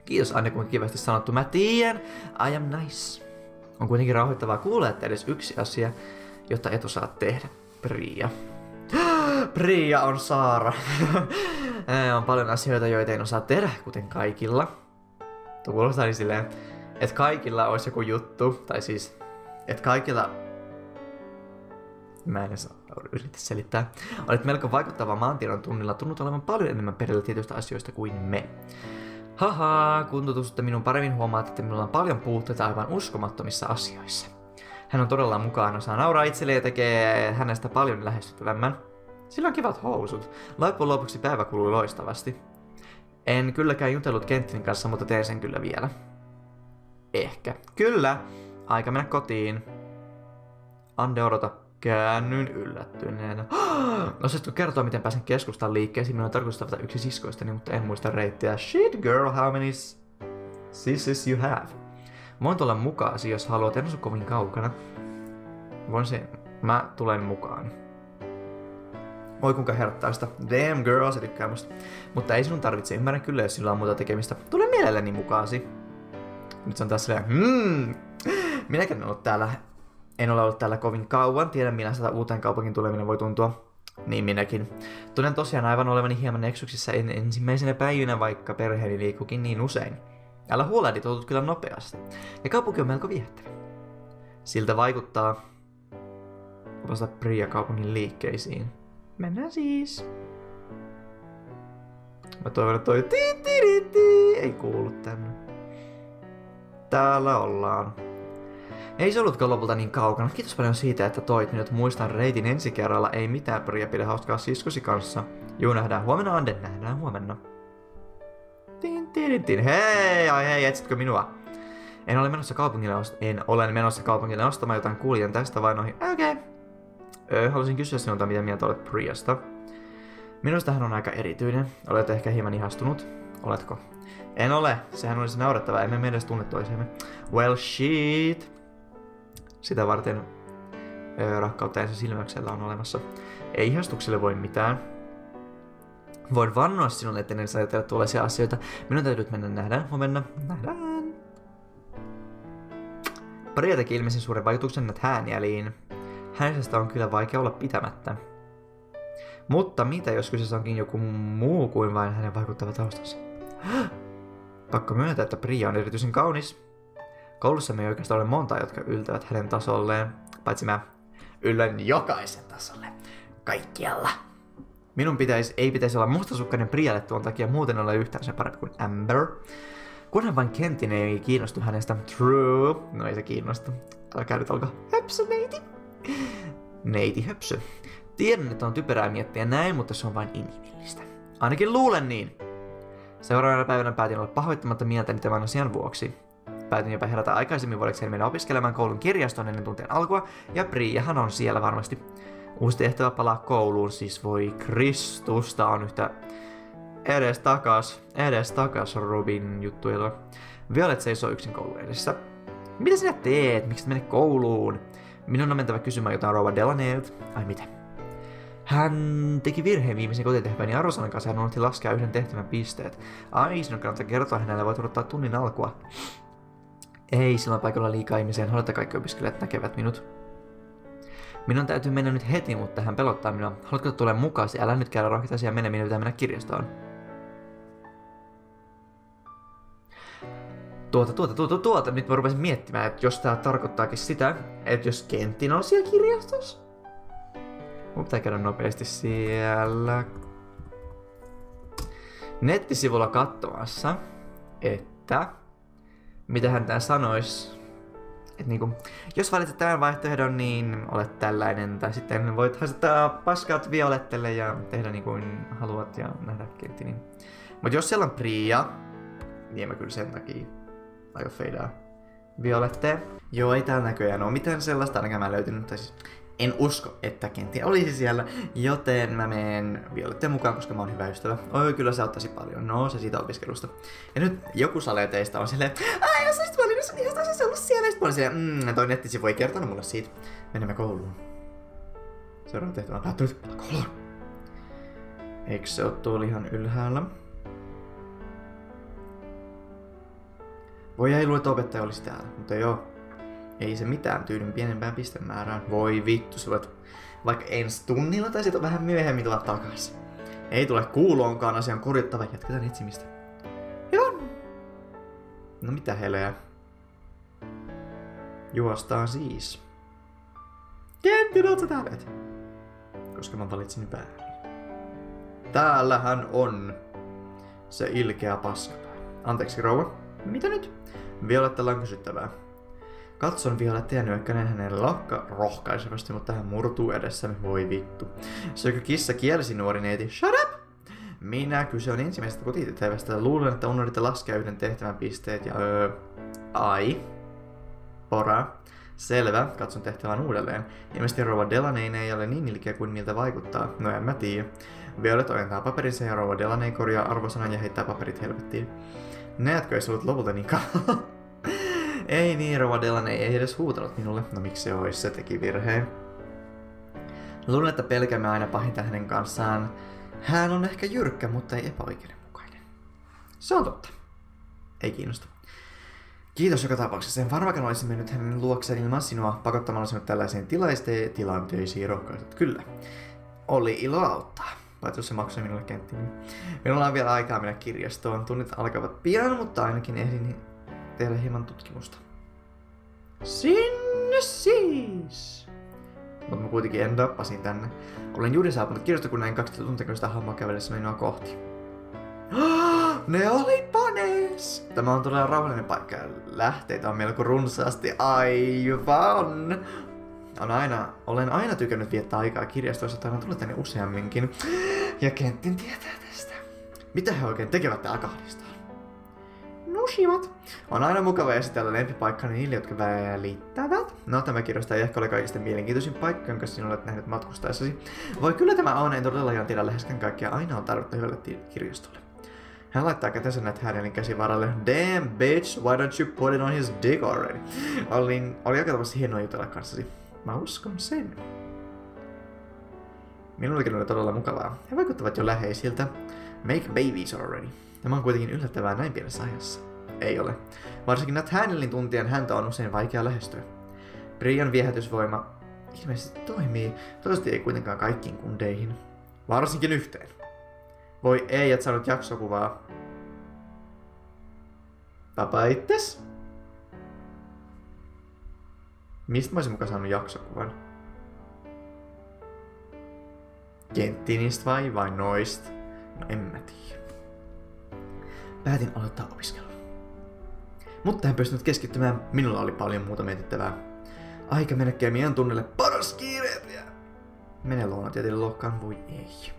Kiitos Anne, kuinka kivasti sanottu. Mä tiedän, I am nice. On kuitenkin rauhoittavaa kuulla, että edes yksi asia, jota et osaa tehdä. Priia. Priia on Saara. On paljon asioita, joita en osaa tehdä, kuten kaikilla. Tuo kuulostaa niin silleen, että kaikilla olisi joku juttu, tai siis, että kaikilla... Mä en edes yritä selittää. Olet melko vaikuttava maantiedon tunnilla, tunnut olevan paljon enemmän perillä tietyistä asioista kuin me. Haha, kun tutustutte minun paremmin huomaat, että minulla on paljon puutteita aivan uskomattomissa asioissa. Hän on todella mukaan, osaa nauraa itselleen ja tekee hänestä paljon lähestyttävämmän. Sillä on kivat housut. Loppujen lopuksi päivä kuluu loistavasti. En kylläkään jutellut Kenttinin kanssa, mutta teen sen kyllä vielä. Ehkä. Kyllä. Aika mennä kotiin. Ande, odota. Käännyin yllättyneenä. Osaisitko kertoa, miten pääsen keskustaan liikkeeseen? Minun on tarkoitus tavata yksi siskoistani, mutta en muista reittiä. Shit girl, how many sissies you have? Voin tulla mukaasi, jos haluat. En asu kovin kaukana. Voin se... Mä tulen mukaan. Oi kuinka herättää sitä. Damn girl, se tykkää musta. Mutta ei sinun tarvitse. Ymmärrän kyllä, jos sillä on muuta tekemistä. Tule mielelläni mukaasi. Nyt se on taas silleen, hmm. Minäkin en ollut täällä. En ole ollut täällä kovin kauan. Tiedän, millaista uuteen kaupunkiin tuleminen voi tuntua. Niin minäkin. Tunnen tosiaan aivan olevani hieman eksyksissä en ensimmäisenä päivinä, vaikka perheeni liikkuukin niin usein. Älä huolehdi, toutut kyllä nopeasti. Ja kaupunki on melko viehättävä. Siltä vaikuttaa vasta Priia kaupungin liikkeisiin. Mennään siis. Mä toivon, että toi ei kuulu tänne. Täällä ollaan. Ei se ollutkaan lopulta niin kaukana. Kiitos paljon siitä, että toit minut. Muistan reitin ensi kerralla. Ei mitään, Priia, pidä hauskaa siskosi kanssa. Juu, nähdään huomenna, Ande. Nähdään huomenna. Tin, tin, tin. Hei, ai hei, etsitkö minua? En ole menossa kaupungille, ost- en ole menossa kaupungille ostamaan jotain kuulijan tästä vain ohi. Okei. Okay. Öö, haluaisin kysyä sinulta, mitä mieltä olet Priasta. Minusta hän on aika erityinen. Olet ehkä hieman ihastunut. Oletko? En ole. Sehän olisi naurettavaa. Emme me edes tunne toisemme. Well, shit. Sitä varten öö, rakkautta ensi silmäyksellä on olemassa. Ei ihastukselle voi mitään. Voin vannoa sinulle, etten edes ajatella tuollaisia asioita. Minun täytyy mennä nähdään. Huomenna. Nähdään. Priia teki ilmeisen suuren vaikutuksen häänjäliin. Hänestä on kyllä vaikea olla pitämättä. Mutta mitä jos kyseessä onkin joku muu kuin vain hänen vaikuttava taustansa? Pakko myöntää, että Priia on erityisen kaunis. Koulussamme ei oikeastaan ole monta, jotka yltävät hänen tasolleen. Paitsi mä yllän jokaisen tasolle. Kaikkialla. Minun pitäisi, ei pitäisi olla mustasukkainen Prialle tuon takia, muuten ole yhtään sen parempi kuin Amber. Kunhan vain Kentin ei kiinnostu hänestä. True. No ei se kiinnostu. Älkää nyt olko höpsö, neiti. Neiti höpsö. Tiedän, että on typerää miettiä näin, mutta se on vain inhimillistä. Ainakin luulen niin. Seuraavana päivänä päätin olla pahoittamatta mieltäni tämän asian vuoksi. Päätin jopa herätä aikaisemmin voidakseni mennä opiskelemaan koulun kirjastoon ennen tunteen alkua, ja Priiahan on siellä varmasti. Uusi tehtävä palaa kouluun, siis voi Kristusta on yhtä edes takas, edes takas Robin juttuilla. Violet seisoo yksin koulun edessä. Mitä sinä teet? Miksi et mene kouluun? Minun on mentävä kysymään jotain Rouva Delaneelta. Ai mitä? Hän teki virheen viimeisen kotitehtävän ja Rosanen kanssa hän unohti laskea yhden tehtävän pisteet. Ai, sinun kannattaa kertoa hänelle, voit odottaa tunnin alkua. Ei, sillä on paikalla liikaa ihmisiä, en halua, että kaikki opiskelijat näkevät minut. Minun täytyy mennä nyt heti, mutta hän pelottaa minua. Haluatko tulla mukaan? Älä nyt käydä rohkeita ja mene, minun pitää mennä kirjastoon. Tuota, tuota, tuota, tuota. Nyt mä rupesin miettimään, että jos tää tarkoittaakin sitä, että jos Kentin on siellä kirjastossa. Mun pitää käydä nopeasti siellä nettisivulla katsomassa, että mitä hän tää sanois. Et niinku, jos valitset tämän vaihtoehdon, niin olet tällainen, tai sitten voit asettaa paskat Violettelle ja tehdä niin kuin haluat ja nähdä Kentinin. Mut jos siellä on Priia, niin mä kyllä sen takia aika feidaa Violette. Joo, ei täällä näköjään oo mitään sellaista, ainakaan mä löytynyt, tai siis en usko, että Kentti olisi siellä, joten mä menen Violetteen mukaan, koska mä oon hyvä ystävä. Oi, kyllä se auttaisi paljon. No, se siitä opiskelusta. Ja nyt joku saleteista on silleen, ai, jos olisit valinnut sun ihasta, olisi ollut siellä. Sitten mä olin silleen, mmm, toi nettisivu ei kertonut mulle siitä. Menemme kouluun. Seuraava tehtävä on päättynyt. Kouluun. Eikö se oo tuolla ihan ylhäällä? Voi ei luule, että opettaja olisi täällä, mutta joo. Ei se mitään, tyydyn pienempään pistemäärään. Voi vittu, sä voit vaikka ensi tunnilla tai sitten vähän myöhemmin tulla takaisin. Ei tule kuuloonkaan asian korjattava, jatketaan etsimistä. Joo. No mitä heleä? Juostaan siis. Kentti, oot sä täällä? Koska mä valitsin väärin. Täällähän on se ilkeä paskapää. Anteeksi rouva. Mitä nyt? Violettalla on kysyttävää. Katson Violettia nyökkäinen hänen lakka rohkaisevasti, mutta hän murtuu edessämme. Voi vittu. Syökö kissa kielsi nuori neiti? Shut up! Minä kyse on ensimmäisestä kotitehtävästä. Luulen, että unohditte laskea yhden tehtävän pisteet ja öö... Ai. Pora. Selvä, katson tehtävän uudelleen. Ilmeisesti rouva Delaney ei ole niin ilkeä kuin miltä vaikuttaa. No en mä tiedä. Violet ojentaa paperinsa ja rouva Delaney korjaa arvosanan ja heittää paperit helvettiin. Näetkö, ei se ollut lopulta niin kauan? Ei niin, rouva Delaney ei edes huutanut minulle. No miksi se olisi, se teki virheen. Luulen, että pelkäämme aina pahinta hänen kanssaan. Hän on ehkä jyrkkä, mutta ei epäoikeudenmukainen. Se on totta. Ei kiinnosta. Kiitos joka tapauksessa. En varmakaan olisi mennyt hänen luokseen ilman sinua pakottamalla sinut tällaiseen tilaiste- tilanteisiin rohkaisut. Kyllä. Oli ilo auttaa. Paitsi jos se maksoi minulle kenttiin. Minulla on vielä aikaa mennä kirjastoon. Tunnit alkavat pian, mutta ainakin ehdin tehdä hieman tutkimusta. Sinne siis! Mutta mä kuitenkin en dappasin tänne. Olen juuri saapunut kirjasto, kun näin kaksi tuntekoista hahmoa kävellessä minua kohti. Ne oli panees! Tämä on todella rauhallinen paikka ja lähteitä on melko runsaasti. Aivan! On aina, olen aina tykännyt viettää aikaa kirjastoissa, tai on tullut tänne useamminkin. Ja Kenttin tietää tästä. Mitä he oikein tekevät täällä kahdestaan? Nusivat. On aina mukava esitellä lempipaikkani niille, jotka välittävät. No, tämä kirjasto ei ehkä ole kaikista mielenkiintoisin paikka, jonka sinulle olet nähnyt matkustaessasi. Voi kyllä tämä on, en todellakaan tiedä läheskään kaikkia. Aina on tarvetta hyvälle kirjastolle. Hän laittaa kätensä näitä Harryn käsivaralle. Damn bitch, why don't you put it on his dick already? Olin, oli aika tavallaan hienoa jutella kanssasi. Mä uskon sen. Minullekin oli todella mukavaa. He vaikuttavat jo läheisiltä. Make babies already. Tämä on kuitenkin yllättävää näin pienessä ajassa. Ei ole. Varsinkin Nathanielin tuntien häntä on usein vaikea lähestyä. Brian viehätysvoima ilmeisesti toimii. Toivottavasti ei kuitenkaan kaikkiin kundeihin. Varsinkin yhteen. Voi ei, et saanut jaksokuvaa. Tapa itses? Mistä mä olisin mukaan saanut jaksokuvan? Kenttinistä vai vai noista? No en mä tiedä. Päätin aloittaa opiskelun. Mutta en pystynyt keskittymään, minulla oli paljon muuta mietittävää. Aika mennä kemian tunnille paras kiireet! Mene luonnontieteiden luokkaan, voi ei.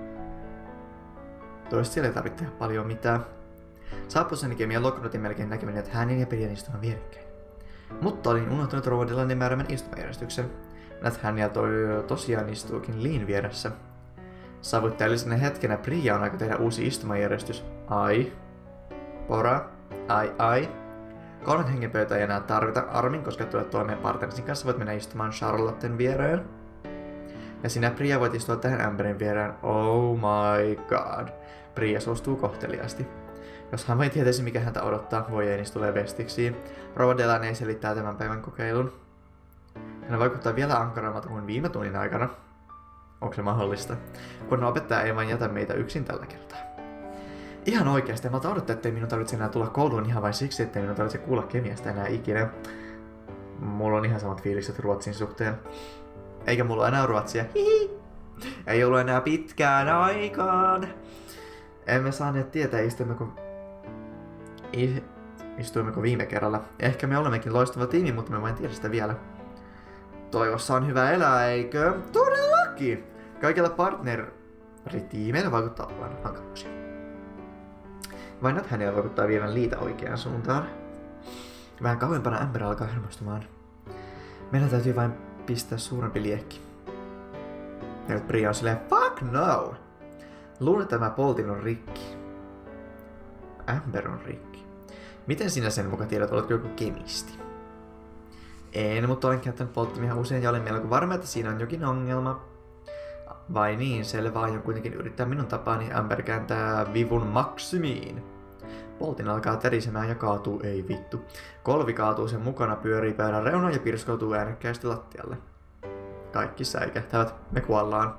Toista siellä ei tarvitse tehdä paljon mitään. Saapuessani kemian luokkaan otin melkein näkemään, että hänen ja Brian istuvan vierekkäin. Mutta olin unohtanut rouva Delaneyn määräämän istumajärjestyksen. Nathaniel toi tosiaan istuukin Liin vieressä. Savutteellisena hetkenä Bria on aika tehdä uusi istumajärjestys. Ai. Pora. Ai ai. Kolmen hengen pöytä ei enää tarvita. Armin, koska tulet toimeen partnerisin kanssa, voit mennä istumaan Charlotten viereen. Ja sinä, Bria, voit istua tähän Amberin viereen. Oh my god. Bria suostuu kohteliaasti. Jos hän vain tietäisi, mikä häntä odottaa, voi ei niistä tulee bestiksi. Rouva Delaney selittää tämän päivän kokeilun. Hän vaikuttaa vielä ankarammalta kuin viime tunnin aikana. Onko se mahdollista? Kun opettaja ei vain jätä meitä yksin tällä kertaa. Ihan oikeasti, mä odottaa, ettei minun tarvitse enää tulla kouluun ihan vain siksi, ettei minun tarvitse kuulla kemiasta enää ikinä. Mulla on ihan samat fiilikset Ruotsin suhteen. Eikä mulla ole enää ruotsia. Hihi. Ei ollut enää pitkään aikaan. Emme saaneet tietää, istuimmeko... I... istuimmeko viime kerralla. Ehkä me olemmekin loistava tiimi, mutta me vain tiedä sitä vielä. Toivossa on hyvä elää, eikö? Todellakin! Kaikilla partneritiimeillä vaikuttaa olevan hankaluuksia. Vain Nathaniel vaikuttaa vievän Liitä oikeaan suuntaan. Vähän kauempana Amber alkaa hermostumaan. Meidän täytyy vain pistää suurempi liekki. Ja nyt Bria on silleen, fuck no! Luulen, että tämä poltin on rikki. Amber on rikki. Miten sinä sen mukaan tiedät, oletko joku kemisti? En, mutta olen käyttänyt polttimia usein ja olen melko varma, että siinä on jokin ongelma. Vai niin, selvä, aion kuitenkin yrittää minun tapaani. Amber kääntää vivun maksimiin. Poltin alkaa tärisemään ja kaatuu, ei vittu. Kolvi kaatuu sen mukana, pyörii pöydän reunaan ja pirskoutuu äänekkäästi lattialle. Kaikki säikähtävät, me kuollaan.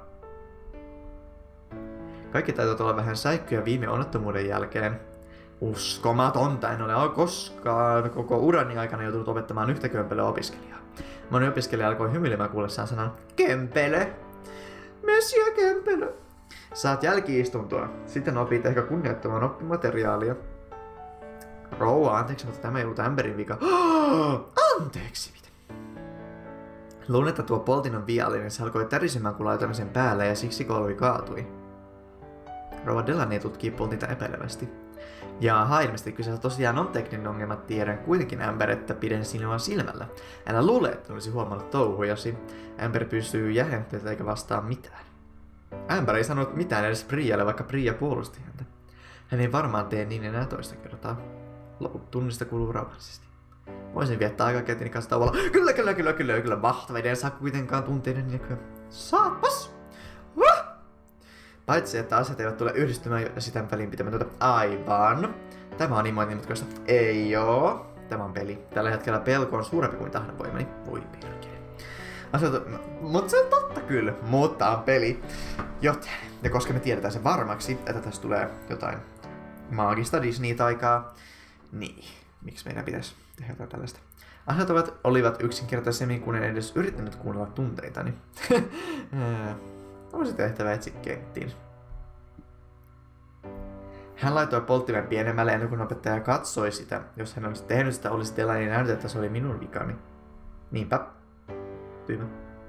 Kaikki täytyy olla vähän säikkyjä viime onnettomuuden jälkeen. Uskomatonta, en ole koskaan koko urani aikana joutunut opettamaan yhtä kömpelöä opiskelijaa. Moni opiskelija alkoi hymyilemään kuullessaan sanan Kempele! Messia Kempele! Saat jälki-istuntoa. Sitten opit ehkä kunnioittamaan oppimateriaalia. Rouva, anteeksi, mutta tämä ei ollut ämpärin vika. Anteeksi, mitä? Luulen, että tuo poltin on viallinen. Se alkoi tärisemään, kun laitoin sen päälle ja siksi kolvi kaatui. Rouva Delaney tutkii poltinta epäilevästi. Jaha, ilmeisesti kyseessä tosiaan on tekninen ongelma, tiedän kuitenkin ämpäri, että pidän sinua silmällä. Älä luule, että olisi huomannut touhujasi. Ämpäri pysyy jähentynyt eikä vastaa mitään. Ämpäri ei sanonut mitään edes Prialle, vaikka Pria puolusti häntä. Hän ei varmaan tee niin enää toista kertaa. Loput tunnista kuluu rauhallisesti. Voisin viettää aikaa käteni kanssa tauolla. Kyllä, kyllä, kyllä, kyllä, kyllä, mahtava idea, saa kuitenkaan tunteiden näkyä. Saapas! Wah! Paitsi, että asiat eivät tule yhdistymään ja sitä välinpitämätöntä. Aivan. Tämä on niin monimutkaista. Ei oo. Tämä on peli. Tällä hetkellä pelko on suurempi kuin tahdonvoimani. Voi perkele. Asioita... Mutta se on totta kyllä. Mutta on peli. Joten. Ja koska me tiedetään se varmaksi, että tässä tulee jotain maagista Disney-taikaa, niin miksi meidän pitäisi tehdä jotain tällaista? Asiat ovat, olivat yksinkertaisemmin, kun en edes yrittänyt kuunnella tunteitani. Olisi tehtävä etsi kenttiin. Hän laitoi polttimen pienemmälle ennen kuin opettaja katsoi sitä. Jos hän olisi tehnyt sitä, olisi Delaney nähnyt, että se oli minun vikani. Niinpä. Tyymä.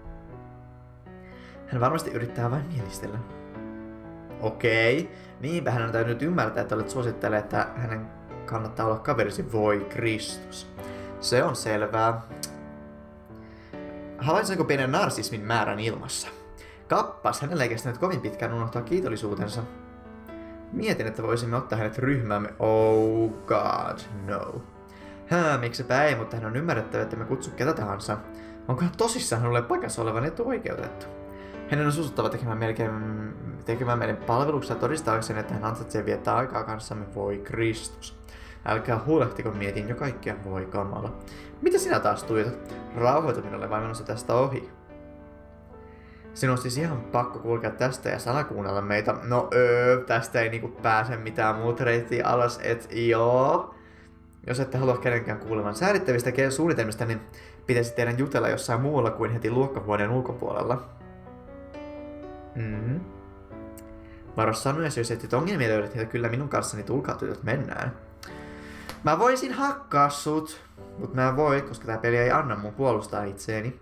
Hän varmasti yrittää vain mielistellä. Okei. Niinpä hän on täytynyt ymmärtää, että olet suosittelee, että hänen kannattaa olla kaverisi. Voi Kristus. Se on selvää. Havaitsenko pienen narsismin määrän ilmassa? Kappas, hänellä ei kestänyt kovin pitkään unohtaa kiitollisuutensa. Mietin, että voisimme ottaa hänet ryhmäämme. Oh god, no. Hää, miksipä ei, mutta hän on ymmärrettävä, että me kutsu ketä tahansa. Onkohan tosissaan hänelle paikassa olevan etuoikeutettu? Hänen on suostuttava tekemään, melkein, tekemään meidän palveluksia todistaakseen, että hän ansaitsee viettää aikaa kanssamme. Voi Kristus. Älkää huolehtiko, mietin jo kaikkia. Voi kamala. Mitä sinä taas tuijotat? Rauhoitu minulle vai menossa tästä ohi? Sinun on siis ihan pakko kulkea tästä ja salakuunnella meitä. No öö, tästä ei niinku pääse mitään muuta reittiä alas, et joo. Jos ette halua kenenkään kuulevan säädittävistä suunnitelmista, niin pitäisi teidän jutella jossain muualla kuin heti luokkahuoneen ulkopuolella. Mm-hmm. Varo sanoja, jos etit ongelmia löydät niitä kyllä minun kanssani, tulkaa tytöt, mennään. Mä voisin hakkaa sut, mut mä en voi, koska tää peli ei anna mun puolustaa itseeni.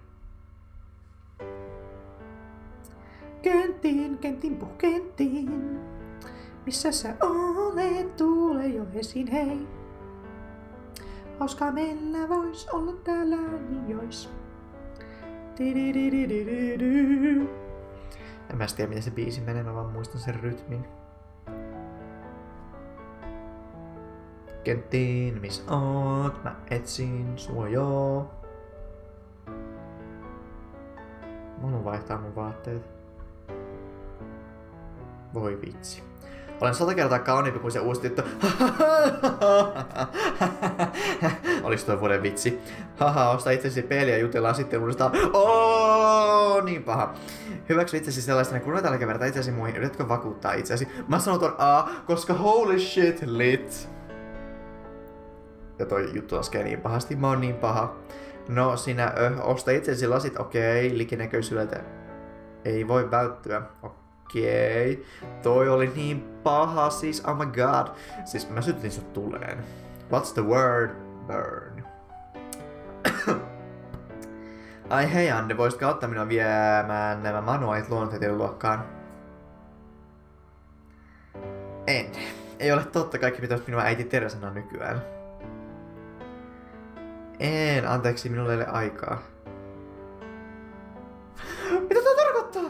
Kenttiin, kenttiin, puh kenttiin. Missä sä olet, tuule jo esiin, hei. Hauskaa meillä vois olla täällä, niin jois. En mä tiedä, miten se biisi menee, mä vaan muistan sen rytmin. Kenttiin, missä oot, mä etsin sua joo. Mä haluan vaihtaa mun vaatteet. Voi vitsi. Olen sata kertaa kauniimpi kuin se uusi tyttö. Olis toi vuoden vitsi. Haha, osta itsesi peliä ja jutellaan sitten uudestaan. Oh, niin paha. Hyväksy itsesi sellaisena, kun tällä kertaa itsesi muihin. Yritätkö vakuuttaa itsesi? Mä sanon ton A, koska holy shit lit. Ja toi juttu laskee niin pahasti. Mä oon niin paha. No sinä ö, osta itsesi lasit. Okei, okay, likinäköisyydeltä ei voi välttyä. Okei. Okay. Toi oli niin paha siis. Oh my god. Siis mä sytytin sut tuleen. What's the word? Burn. Ai hei Anne, voisitko auttaa minua viemään nämä manuaalit luonnontieteiden luokkaan? En. Ei ole totta, kaikki pitäisi minua äiti Tere sanoa nykyään. En, anteeksi, minulla ei ole aikaa. Mitä tää tarkoittaa?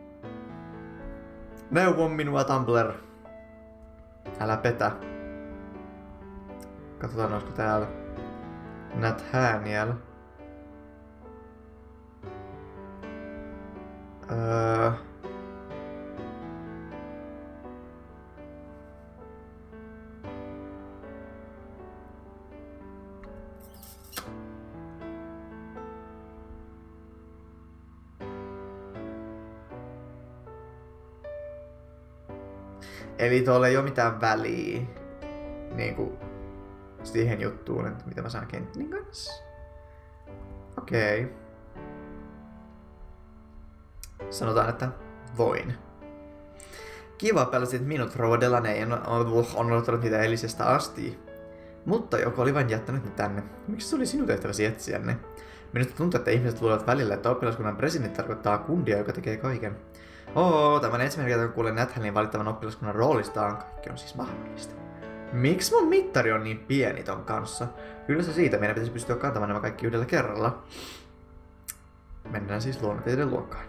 Neuvo minua, Tumblr. Älä petä. Katsotaan, olisiko täällä Nathaniel. Öö... Eli tuolla ei ole mitään väliä niinku siihen juttuun, että mitä mä saan Kenttinin kanssa. Okei. Okay. Sanotaan, että voin. Kiva pelasit minut, rouva Delaney, en on odottanut niitä eilisestä asti. Mutta joku oli vain jättänyt ne tänne. Miksi se oli sinun tehtäväsi etsiä ne? Minusta tuntuu, että ihmiset luulevat välillä, että oppilaskunnan presidentti tarkoittaa kundia, joka tekee kaiken. Oo, tämän ensimmäinen kerta, kun kuulen Nathalin valittavan oppilaskunnan roolistaan, kaikki on siis mahdollista. Miksi mun mittari on niin pieni ton kanssa? Kyllä se siitä, meidän pitäisi pystyä kantamaan nämä kaikki yhdellä kerralla. Mennään siis luonnontieteiden luokkaan.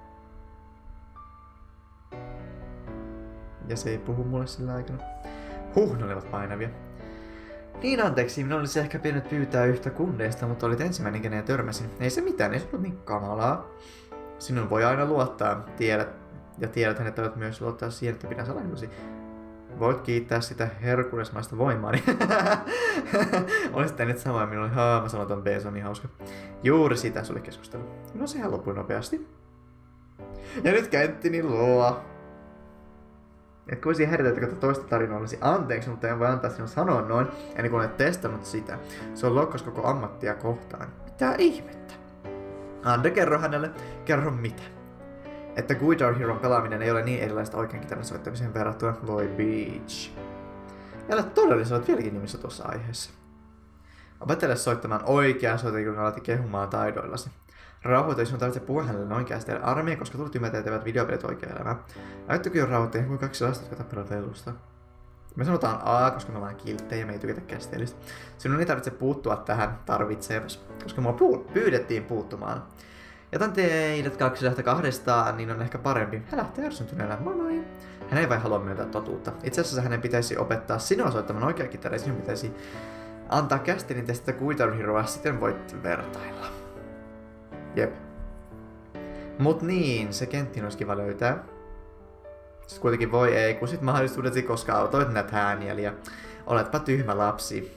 Ja se ei puhu mulle sillä aikana. Huh, ne olivat painavia. Niin anteeksi, minä olisi ehkä pitänyt pyytää yhtä kundeista, mutta olit ensimmäinen, kenen törmäsin. Ei se mitään, ei se ollut niin kamalaa. Sinun voi aina luottaa, tiedät, ja tiedäthän, että voit myös luottaa siihen, että pidän salailusi. Voit kiittää sitä herkulesmaista voimaani. Olisit tehnyt samaa minulle. Haa, mä sanon ton B, se on niin hauska. Juuri sitä sulle keskustelu. No sehän loppui nopeasti. Ja nyt Kenttini luo. Et voisin häiritä, että katso toista tarinaa olisi anteeksi, mutta en voi antaa sinun sanoa noin, ennen kuin olet testannut sitä. Se on loukkausi koko ammattia kohtaan. Mitä ihmettä? Ande, kerro hänelle. Kerro mitä? Että Guitar Heron pelaaminen ei ole niin erilaista oikean kitaran soittamiseen verrattuna Voi Beach. Ja olet todellisesti olet vieläkin nimissä tuossa aiheessa. Opettele soittamaan oikeaa soitin, kun alat kehumaan taidoillasi. Rauhoita, jos sinun tarvitse puhua hänelle oikeasti armeija, koska tulet ymmärtää, että eivät videopelit oikea elämää. Ajatteko jo rauhoitteen kuin kaksi lasta, jotka tappelevat lelusta? Me sanotaan A, koska me ollaan kilttejä ja me ei tykätä käsitteellistä. Sinun ei tarvitse puuttua tähän tarvitsevas, koska mua pyydettiin puuttumaan. Jätän teidät kaksi lähtä kahdestaan, niin on ehkä parempi. Hän lähtee ärsyntyneenä. Moi moi! Hän ei vain halua myöntää totuutta. Itse asiassa hänen pitäisi opettaa sinua soittamaan oikea kitara ja sinun pitäisi antaa Kästelin testata Guitar Heroa, sitten voit vertailla. Jep. Mut niin, se Kenttini olisi kiva löytää. Sitten kuitenkin voi ei, kun sit mahdollisuudesi, koska autoit Nathaniel ja oletpa tyhmä lapsi.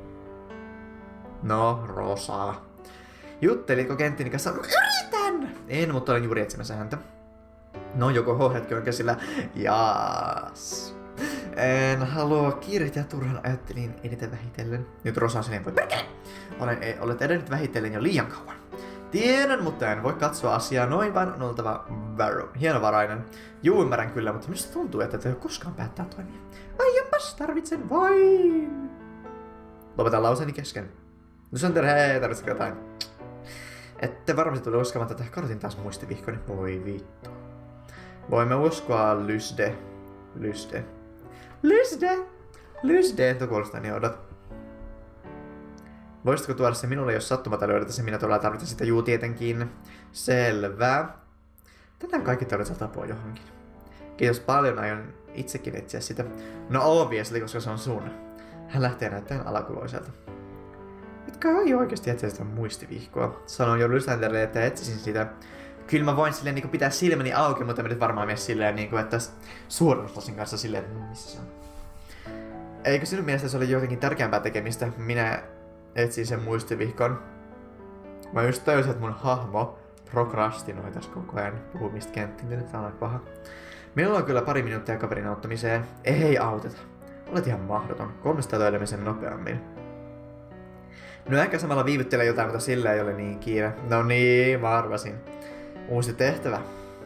No, Rosa. Juttelitko Kenttinin kanssa? Yritän! En, mutta olen juuri etsimässä häntä. No, joko H-hetki on käsillä. Jaas. En halua kiirehtiä turhan, ajattelin edetä vähitellen. Nyt Rosa sinne voi perkele! Olen, e, olet edennyt vähitellen jo liian kauan. Tiedän, mutta en voi katsoa asiaa noin, vaan on oltava varo. Hienovarainen. Juu, ymmärrän kyllä, mutta minusta tuntuu, että et ei ole koskaan päättää toimia. Ai jopas, tarvitsen vain. Lopetan lauseeni kesken. No Sander, hei, tarvitsetko jotain? Ette varmasti tule uskomaan tätä. Kadotin taas muistivihkoni. Voi vittu. Voimme uskoa Lysde. Lysde. Lysde! Lysde! Tuo kuulostaa niin odot. Voisitko tuoda se minulle, jos sattumalta löydät sen, minä todella tarvitsen sitä? Juu, tietenkin. Selvä. Tänään kaikki tarvitset apua johonkin. Kiitos paljon, aion itsekin etsiä sitä. No obviously, koska se on sun. Hän lähtee näyttämään alakuloiselta. Etkä aio oikeesti etsiä sitä muistivihkoa. Sanoin jo Lysanderille, että etsisin sitä. Kyllä mä voin silleen niin pitää silmäni auki, mutta mä nyt varmaan mene silleen, niin kuin, että suorannuslasin kanssa silleen, että missä se on. Eikö sinun mielestä se oli jotenkin tärkeämpää tekemistä? Minä etsin sen muistivihkon. Mä just tajusin, että mun hahmo prokrastinoi tässä koko ajan puhumista Kenttille, nyt tää on paha. Minulla on kyllä pari minuuttia kaverin auttamiseen. Ei auteta. Olet ihan mahdoton. kolmesataa elämisen nopeammin. No ehkä samalla viivyttelee jotain, mutta sillä ei ole niin kiire. No niin, mä arvasin. Uusi tehtävä.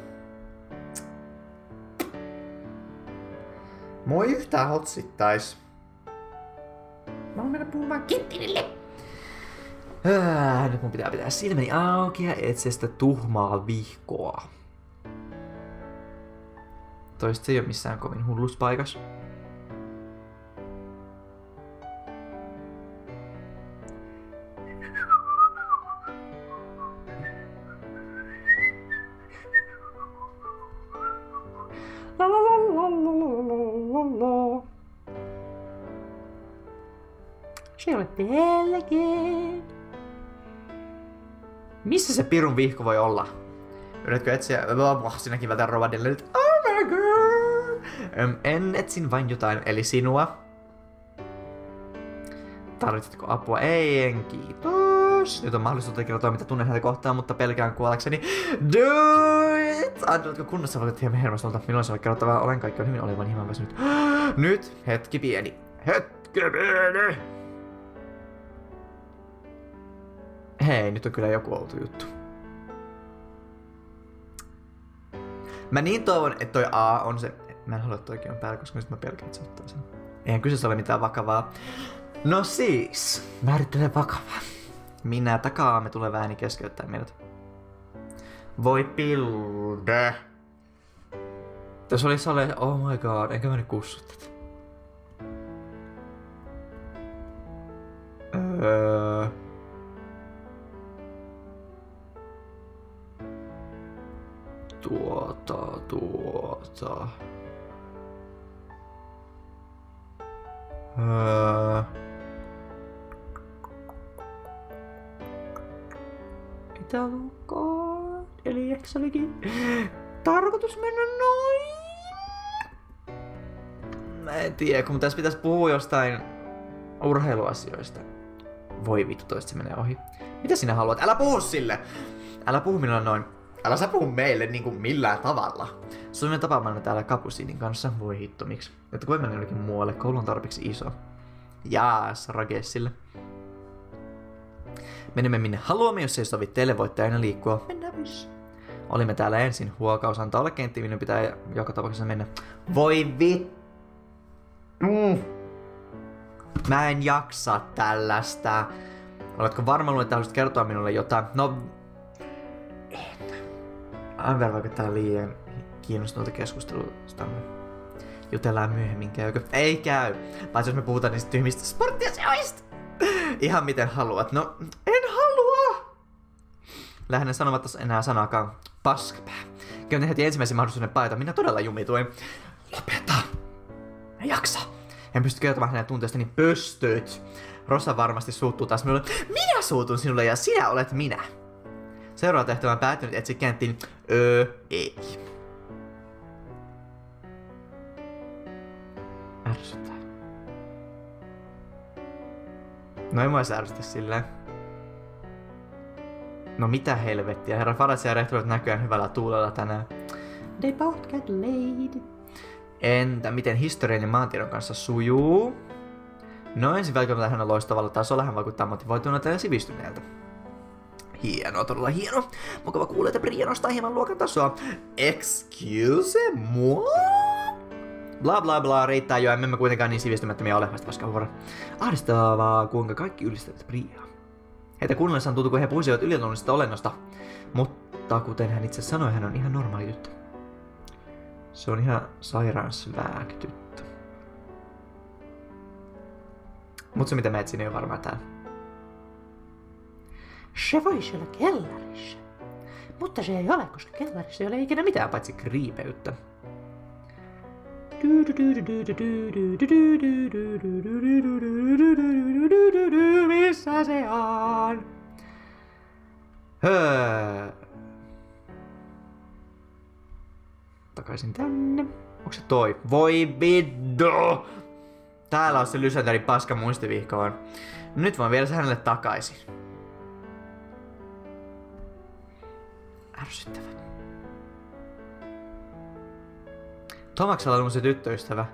Mua ei yhtään hotsittais. Mä oon mennä puhumaan Kenttinille. Ah, nyt mun pitää pitää silmäni auki ja etsiä sitä tuhmaa vihkoa. Toista ei oo missään kovin hullussa paikassa. Se ei ole täälläkin. Missä se pirun vihko voi olla? Yritätkö etsiä? Oh, sinäkin vältään Rovadille nyt. Oh my god! Öm, en etsin vain jotain, eli sinua. Tarvitsetko apua? Ei, en kiitos. Yes! Nyt on mahdollisuus kertoa, mitä tunnen häntä kohtaan, mutta pelkään kuolekseni. Do it! Antoitko kunnossa vaikka hieman hermostolta? Milloin se on kerrottavaa? Olen kaikki on hyvin olevan hieman väsynyt. Nyt hetki pieni. Hetki pieni! Hei, nyt on kyllä joku outo juttu. Mä niin toivon, että toi A on se... Mä en halua, että toikin on päällä, koska nyt mä pelkään, että se ottaa sen. Eihän kyseessä ole mitään vakavaa. No siis, määrittele vakavaa. Minä takaamme tuleva ääni keskeyttää meidät. Voi pilde. Tässä oli sale... Oh my god, enkä mä nyt kussut tätä. Öö... Tuota, tuota... Öö... Mitä lukaa? Eli eikö se olikin tarkoitus mennä noin? Mä en tiedä, kun tässä pitäisi puhua jostain urheiluasioista. Voi vittu, toista se menee ohi. Mitä sinä haluat? Älä puhu sille! Älä puhu minulle noin. Älä sä puhu meille niinku millään tavalla. Soimme tapaamaan täällä Kapusinin kanssa. Voi hitto, miksi? Että voi mennä jonnekin muualle. Koulu on tarpeeksi iso. Jaas, Ragessille. Menemme minne haluamme, jos ei sovi teille, voitte aina liikkua. Mennään missä? Olimme täällä ensin. Huokaus antaa olla kentti, minun pitää joka tapauksessa mennä. Voi vittu! Mm. Mä en jaksa tällaista. Oletko varma, että haluaisit kertoa minulle jotain? No... En. Aivan vaikuttaa liian kiinnostunutta keskustelusta. Jutellaan myöhemmin, käykö? Ei käy! Paitsi jos me puhutaan niistä tyhmistä sporttiasioista! Ihan miten haluat. No, en halua! Lähden sanomatta enää sanakaan. Paskapää. Käytin heti ensimmäisen mahdollisuuden paita. Minä todella jumituin. Lopeta! En jaksa! En pysty kertomaan hänen tunteestani. Pystyt! Rosa varmasti suuttuu taas minulle. Minä suutun sinulle ja sinä olet minä! Seuraava tehtävä on päättynyt etsi kenttiin. Öö, ei. Ärsyttää. No ei mua ärsytä silleen. No mitä helvettiä, herra Faradse ja rehtorit näköjään hyvällä tuulella tänään. They both get laid. Entä miten historian ja maantiedon kanssa sujuu? No ensin välttämättä hän on loistavalla tasolla, hän vaikuttaa motivoituneelta ja sivistyneeltä. Hienoa, todella hienoa. Mukava kuulla, että Bria nostaa hieman luokan tasoa. Excuse moi? Bla bla bla, riittää jo, emme me kuitenkaan niin sivistymättömiä ole, vasta paskaa huora. Ahdistavaa, kuinka kaikki ylistävät Briaa. Heitä kuunnellessaan tuntuu, kun he puhuisivat yliluonnollisesta olennosta. Mutta kuten hän itse sanoi, hän on ihan normaali tyttö. Se on ihan sairaan swag tyttö. Mut se mitä mä etsin ei ole varmaan täällä. Se voisi olla kellarissa. Mutta se ei ole, koska kellarissa ei ole ikinä mitään paitsi kriipeyttä. Missä se on? Höö. Takaisin tänne. Onko se toi? Voi viddo! Täällä on se Lysanderin paska muistivihkoon. Nyt voin viedä se hänelle takaisin. Ärsyttävät. Tomaksella on se tyttöystävä.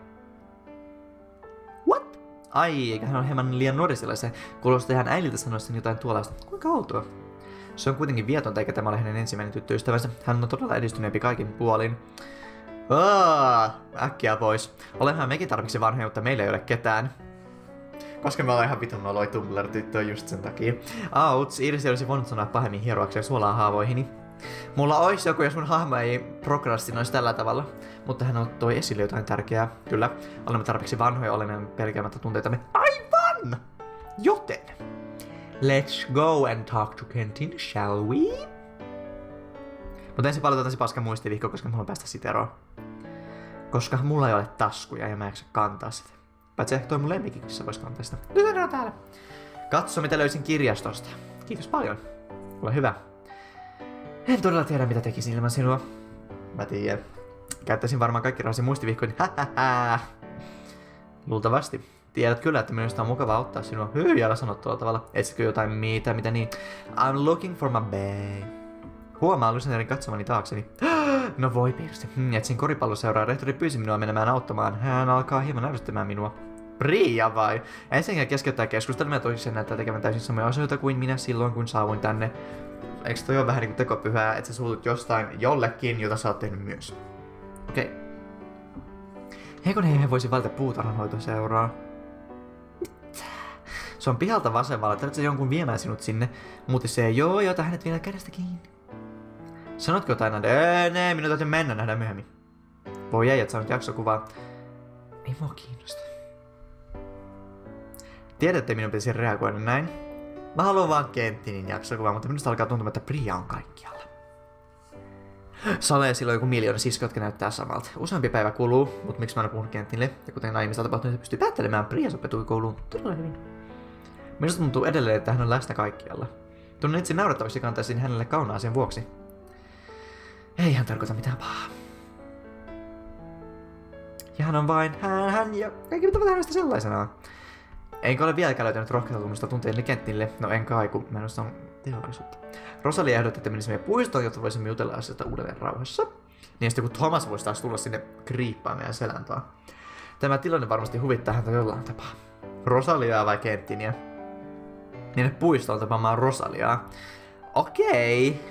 What? Ai, eikä hän ole hieman liian nuori sellaisen. Kuulostaa hän äidiltä sanoessa jotain tuollaista. Kuinka outoa? Se on kuitenkin vietonta, eikä tämä ole hänen ensimmäinen tyttöystävänsä. Hän on todella edistyneempi kaikin puolin. Aa, äkkiä pois. Olemmehan mekin tarpeeksi vanhoja, mutta meillä ei ole ketään. Koska me ollaan ihan vitun noloi Tumblr-tyttöä just sen takia. Auts, Irsi olisi voinut sanoa pahemmin hieroakseen suolaa haavoihini. Mulla olisi joku, jos mun hahmo ei prokrastinoisi tällä tavalla. Mutta hän toi esille jotain tärkeää. Kyllä, olemme tarpeeksi vanhoja, olemme pelkäämättä tunteitamme. Aivan! Joten, let's go and talk to Kentin, shall we? Mutta ensin palataan tässä paskan muistivihko, koska mulla on päästä siitä eroon. Koska mulla ei ole taskuja ja mä en jaksa kantaa sitä. Paitsi ehkä toi mun lemmikkikissa vois kantaa sitä. Nyt on täällä. Katso mitä löysin kirjastosta. Kiitos paljon. Ole hyvä. En todella tiedä mitä tekisin ilman sinua. Mä tiedän. Käyttäisin varmaan kaikki rahasi muistivihkoja. Luultavasti. Tiedät kyllä, että minusta on mukava auttaa sinua. Hyi, älä sano tuolla tavalla. Etsikö jotain mitä, mitä niin? I'm looking for my bae. Huomaa Lucinerin katsomani taakseni. No voi piirsti. Hmm, etsin koripalloseuraa. Rehtori pyysi minua menemään auttamaan. Hän alkaa hieman ärsyttämään minua. Priia vai? Ensinnäkin keskeyttää keskustelua ja toiseksi näyttää tekemään täysin samoja asioita kuin minä silloin, kun saavuin tänne. Eikö toi ole vähän niinku tekopyhää, että sä suutut jostain jollekin, jota sä oot tehnyt myös? Okei. Okay. Eikö ne he voisi valita puutarhanhoitoseuraa? Se on pihalta vasemmalla, tarvitsee jonkun viemään sinut sinne, mutta se ei oo, jota hänet vielä kädestä kiinni. Sanotko jotain näin? Ei, ne, minun täytyy mennä, nähdään myöhemmin. Voi ei, et saanut jaksokuvaa. Ei mua kiinnosta. Tiedätte, minun pitäisi reagoida näin. Mä haluan vaan Kenttinin jaksokuvaa, mutta minusta alkaa tuntua, että Priya on kaikkialla. Sale sillä on joku miljoona siskoja, jotka näyttää samalta. Useampi päivä kuluu, mutta miksi mä en puhunut Kenttinille? Ja kuten aiemmin tapahtunut, se pystyy päättelemään, Priya sopetui kouluun todella hyvin. Minusta tuntuu edelleen, että hän on läsnä kaikkialla. Tunnen itse naurettavasti kantaisin hänelle kaunaa sen vuoksi. Ei hän tarkoita mitään pahaa. Ja hän on vain hän, hän ja kaikki pitävät hänestä sellaisenaan. Enkä ole vieläkään löytänyt rohkeutta tunnusta tunteeni Kenttille. No en kai, kun mä en ole teollisuutta. Rosalia ehdotti, että menisimme puistoon, jotta voisimme jutella asioista uudelleen rauhassa. Niin sitten kun Thomas voisi taas tulla sinne kriippaan meidän selän taa. Tämä tilanne varmasti huvittaa häntä jollain tapaa. Rosaliaa vai Kenttiniä? Niin puistoon tapaamaan Rosaliaa. Okei.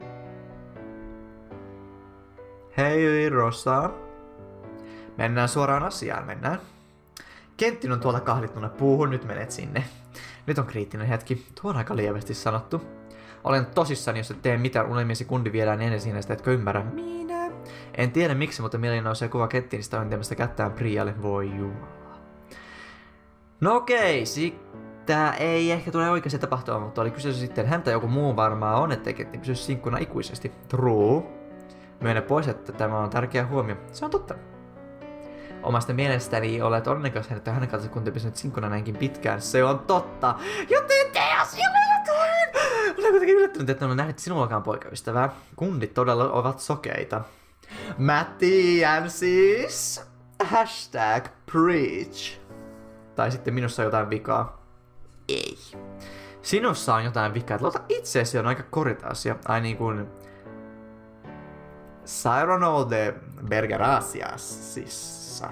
Hei Rosa. Mennään suoraan asiaan, mennään. Kenttin on tuolta kahlittuna puuhun, nyt menet sinne. Nyt on kriittinen hetki, tuo on aika lievästi sanottu. Olen tosissani, jos et tee mitään, unelmiesi kundi viedään ennen siinä, sitä etkö ymmärrä. Minä? En tiedä miksi, mutta mieleeni nousee kuva Kenttinistä ojentamasta kättään Prialle. Voi jumala. No okei, sitä ei ehkä tule oikeasti tapahtumaan, mutta oli kyseessä sitten häntä joku muu varmaa on, ettei Kentti pysy sinkkuna ikuisesti. True. Myönnä pois, että tämä on tärkeä huomio. Se on totta. Omasta mielestäni olet onnekkaasti, että hänen kanssa kunti pysynyt sinkkuna näinkin pitkään. Se on totta. Joten tee asialle jotain! Olen kuitenkin yllättynyt, että olen nähnyt sinullakaan poikaystävää. Kundit todella ovat sokeita. Mä tiedän siis. Hashtag preach. Tai sitten minussa on jotain vikaa. Ei. Sinussa on jotain vikaa, että luota itseesi on aika korita asia. Ai niin kuin Cyrano de Bergerasiasissa.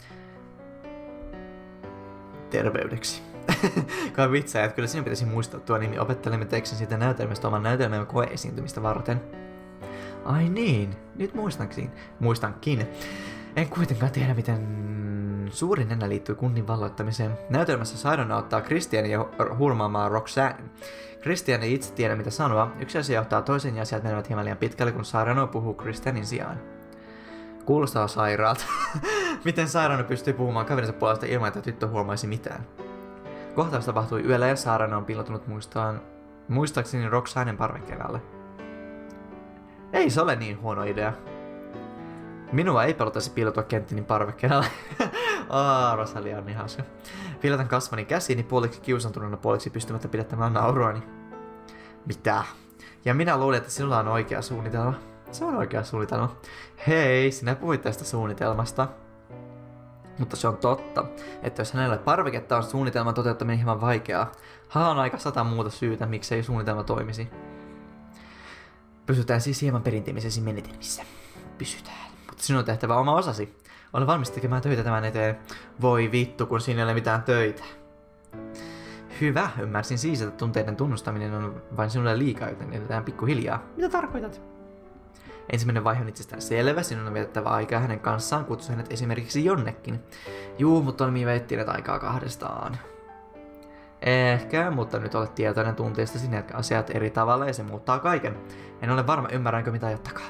Terveydeksi. Kai vitsää, että kyllä sinun pitäisi muistaa tuo nimi. Opettelemme tekstin siitä näytelmästä oman näytelmän koe-esiintymistä varten. Ai niin, nyt muistankin. Muistankin. En kuitenkaan tiedä, miten suurin nenä liittyy kunnin valloittamiseen. Näytelmässä Cyrano ottaa Christiania hurmaamaan Roxanne. Christian ei itse tiedä mitä sanoa. Yksi asia johtaa toisen ja asiat menevät hieman liian pitkälle, kun Cyrano puhuu Christianin sijaan. Kuulostaa sairaalta. Miten Cyrano pystyy puhumaan kaverinsa puolesta ilman, että tyttö huomaisi mitään? Kohtaus tapahtui yöllä ja Cyrano on piilotunut muistaan, muistaakseni Roxannen parvekkeen alle. Ei se ole niin huono idea. Minua ei pelotaisi piilotua Kenttinin parvekkeen alle. Aa, Rosalia on niin hauska. Piilotan kasvani käsiini puoliksi kiusantuneena puoliksi pystymättä pidättämään nauruani. Mitä? Ja minä luulin, että sinulla on oikea suunnitelma. Se on oikea suunnitelma. Hei, sinä puhuit tästä suunnitelmasta. Mutta se on totta, että jos hänellä parveketta on suunnitelman toteuttaminen hieman vaikeaa, hän on aika sata muuta syytä, miksei suunnitelma toimisi. Pysytään siis hieman perinteisessä menetelmissä. Pysytään. Mutta sinun on tehtävä oma osasi. Olen valmis tekemään töitä tämän eteen. Voi vittu, kun siinä ei ole mitään töitä. Hyvä, ymmärsin siis, että tunteiden tunnustaminen on vain sinulle liikaa, joten edetään pikkuhiljaa. Mitä tarkoitat? Ensimmäinen vaihe on itsestään selvä, sinun on vietettävä aikaa hänen kanssaan, kutsu hänet esimerkiksi jonnekin. Juu, mutta olemme veettineet aikaa kahdestaan. Ehkä, mutta nyt olet tietoinen tunteista sinne asiat eri tavalla ja se muuttaa kaiken. En ole varma, ymmärränkö mitä ajattakaa.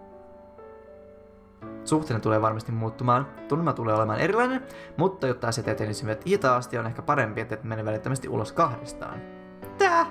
Suhteenne tulee varmasti muuttumaan, tunnelma tulee olemaan erilainen, mutta jotta asiat etenisivät hitaasti on ehkä parempi, että et mene välittömästi ulos kahdestaan. Tää?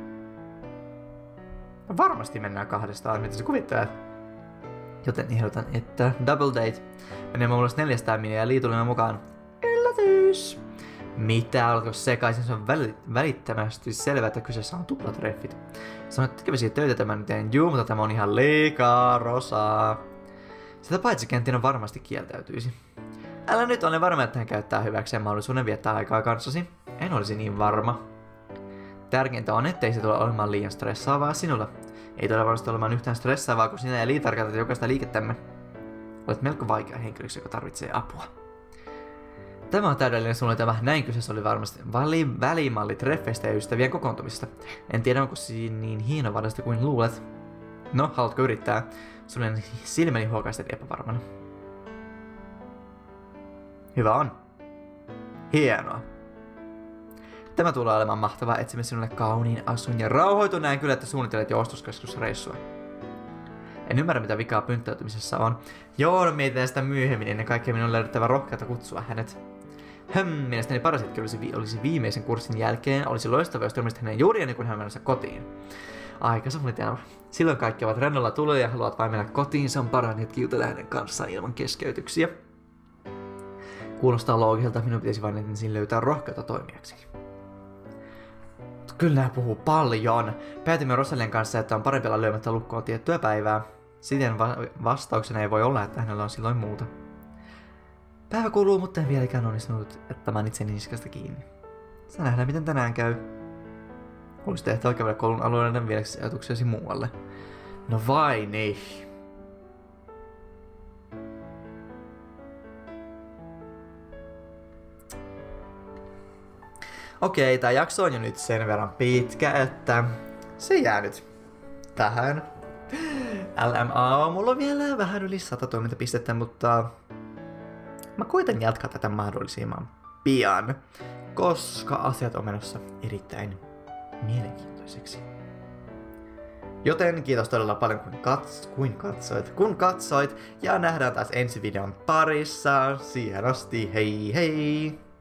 Varmasti mennään kahdestaan, mitä sä kuvittelet? Joten ehdotan, että double date. Menemme ulos neljästään miniä ja liitulemme mukaan. Yllätys! Mitä? Oletko sekaisin? Se on väl- välittömästi selvää, että kyseessä on tuplatreffit. Sanoit tekeväsi töitä tämän eteen. Juu, mutta tämä on ihan liikaa, Rosa. Sitä paitsi Kenttinen varmasti kieltäytyisi. Älä nyt ole varma, että hän käyttää hyväkseen mahdollisuuden viettää aikaa kanssasi. En olisi niin varma. Tärkeintä on, ettei se tule olemaan liian stressaavaa sinulle. Ei tule varmasti olemaan yhtään stressaavaa, kun sinä ja Lee tarkoitat jokaista liikettämme. Olet melko vaikea henkilöksi, joka tarvitsee apua. Tämä on täydellinen suunnitelma. Näin kyseessä oli varmasti väli- välimalli treffeistä ja ystävien kokoontumisesta. En tiedä, onko siinä niin hienovaraista kuin luulet. No, haluatko yrittää? Sulle silmäni huokaistet epävarmana. Hyvä on. Hienoa. Tämä tulee olemaan mahtavaa. Etsimme sinulle kauniin asun ja rauhoitu. Näin kyllä, että suunnittelet jo ostoskeskusreissua. En ymmärrä, mitä vikaa pynttäytymisessä on. Joo, no mietitään sitä myöhemmin. Ennen kaikkea minun on löydettävä rohkeata kutsua hänet. Höm, mielestäni paras hetki olisi, vi olisi viimeisen kurssin jälkeen. Olisi loistavaa, jos törmäsit hänen juuri ennen kuin hän menossa kotiin. Aika suunnitelma. Silloin kaikki ovat rennolla tuloja ja haluat vain mennä kotiin. Se on parhaan hetki jutella hänen kanssaan ilman keskeytyksiä. Kuulostaa loogiselta, minun pitäisi vain ensin löytää rohkeutta toimijaksi. Kyllä nää puhuu paljon. Päätimme Rosalian kanssa, että on parempi olla lyömättä lukkoon tiettyä päivää. Siten va vastauksena ei voi olla, että hänellä on silloin muuta. Päivä kuluu, mutta en vieläkään onnistunut ottamaan itseni niskasta kiinni. Saa nähdään, miten tänään käy. Olisi tehtävä käydä koulun alueiden viedäksi ajatuksiasi muualle. No vai niin. Okei, tää jakso on jo nyt sen verran pitkä, että se jää nyt tähän. L M A, mulla on vielä vähän yli sata toimintapistettä, mutta mä koitan jatkaa tätä mahdollisimman pian, koska asiat on menossa erittäin mielenkiintoiseksi. Joten kiitos todella paljon kun, kats kuin katsoit, kun katsoit, ja nähdään taas ensi videon parissa. Siihen asti, hei hei!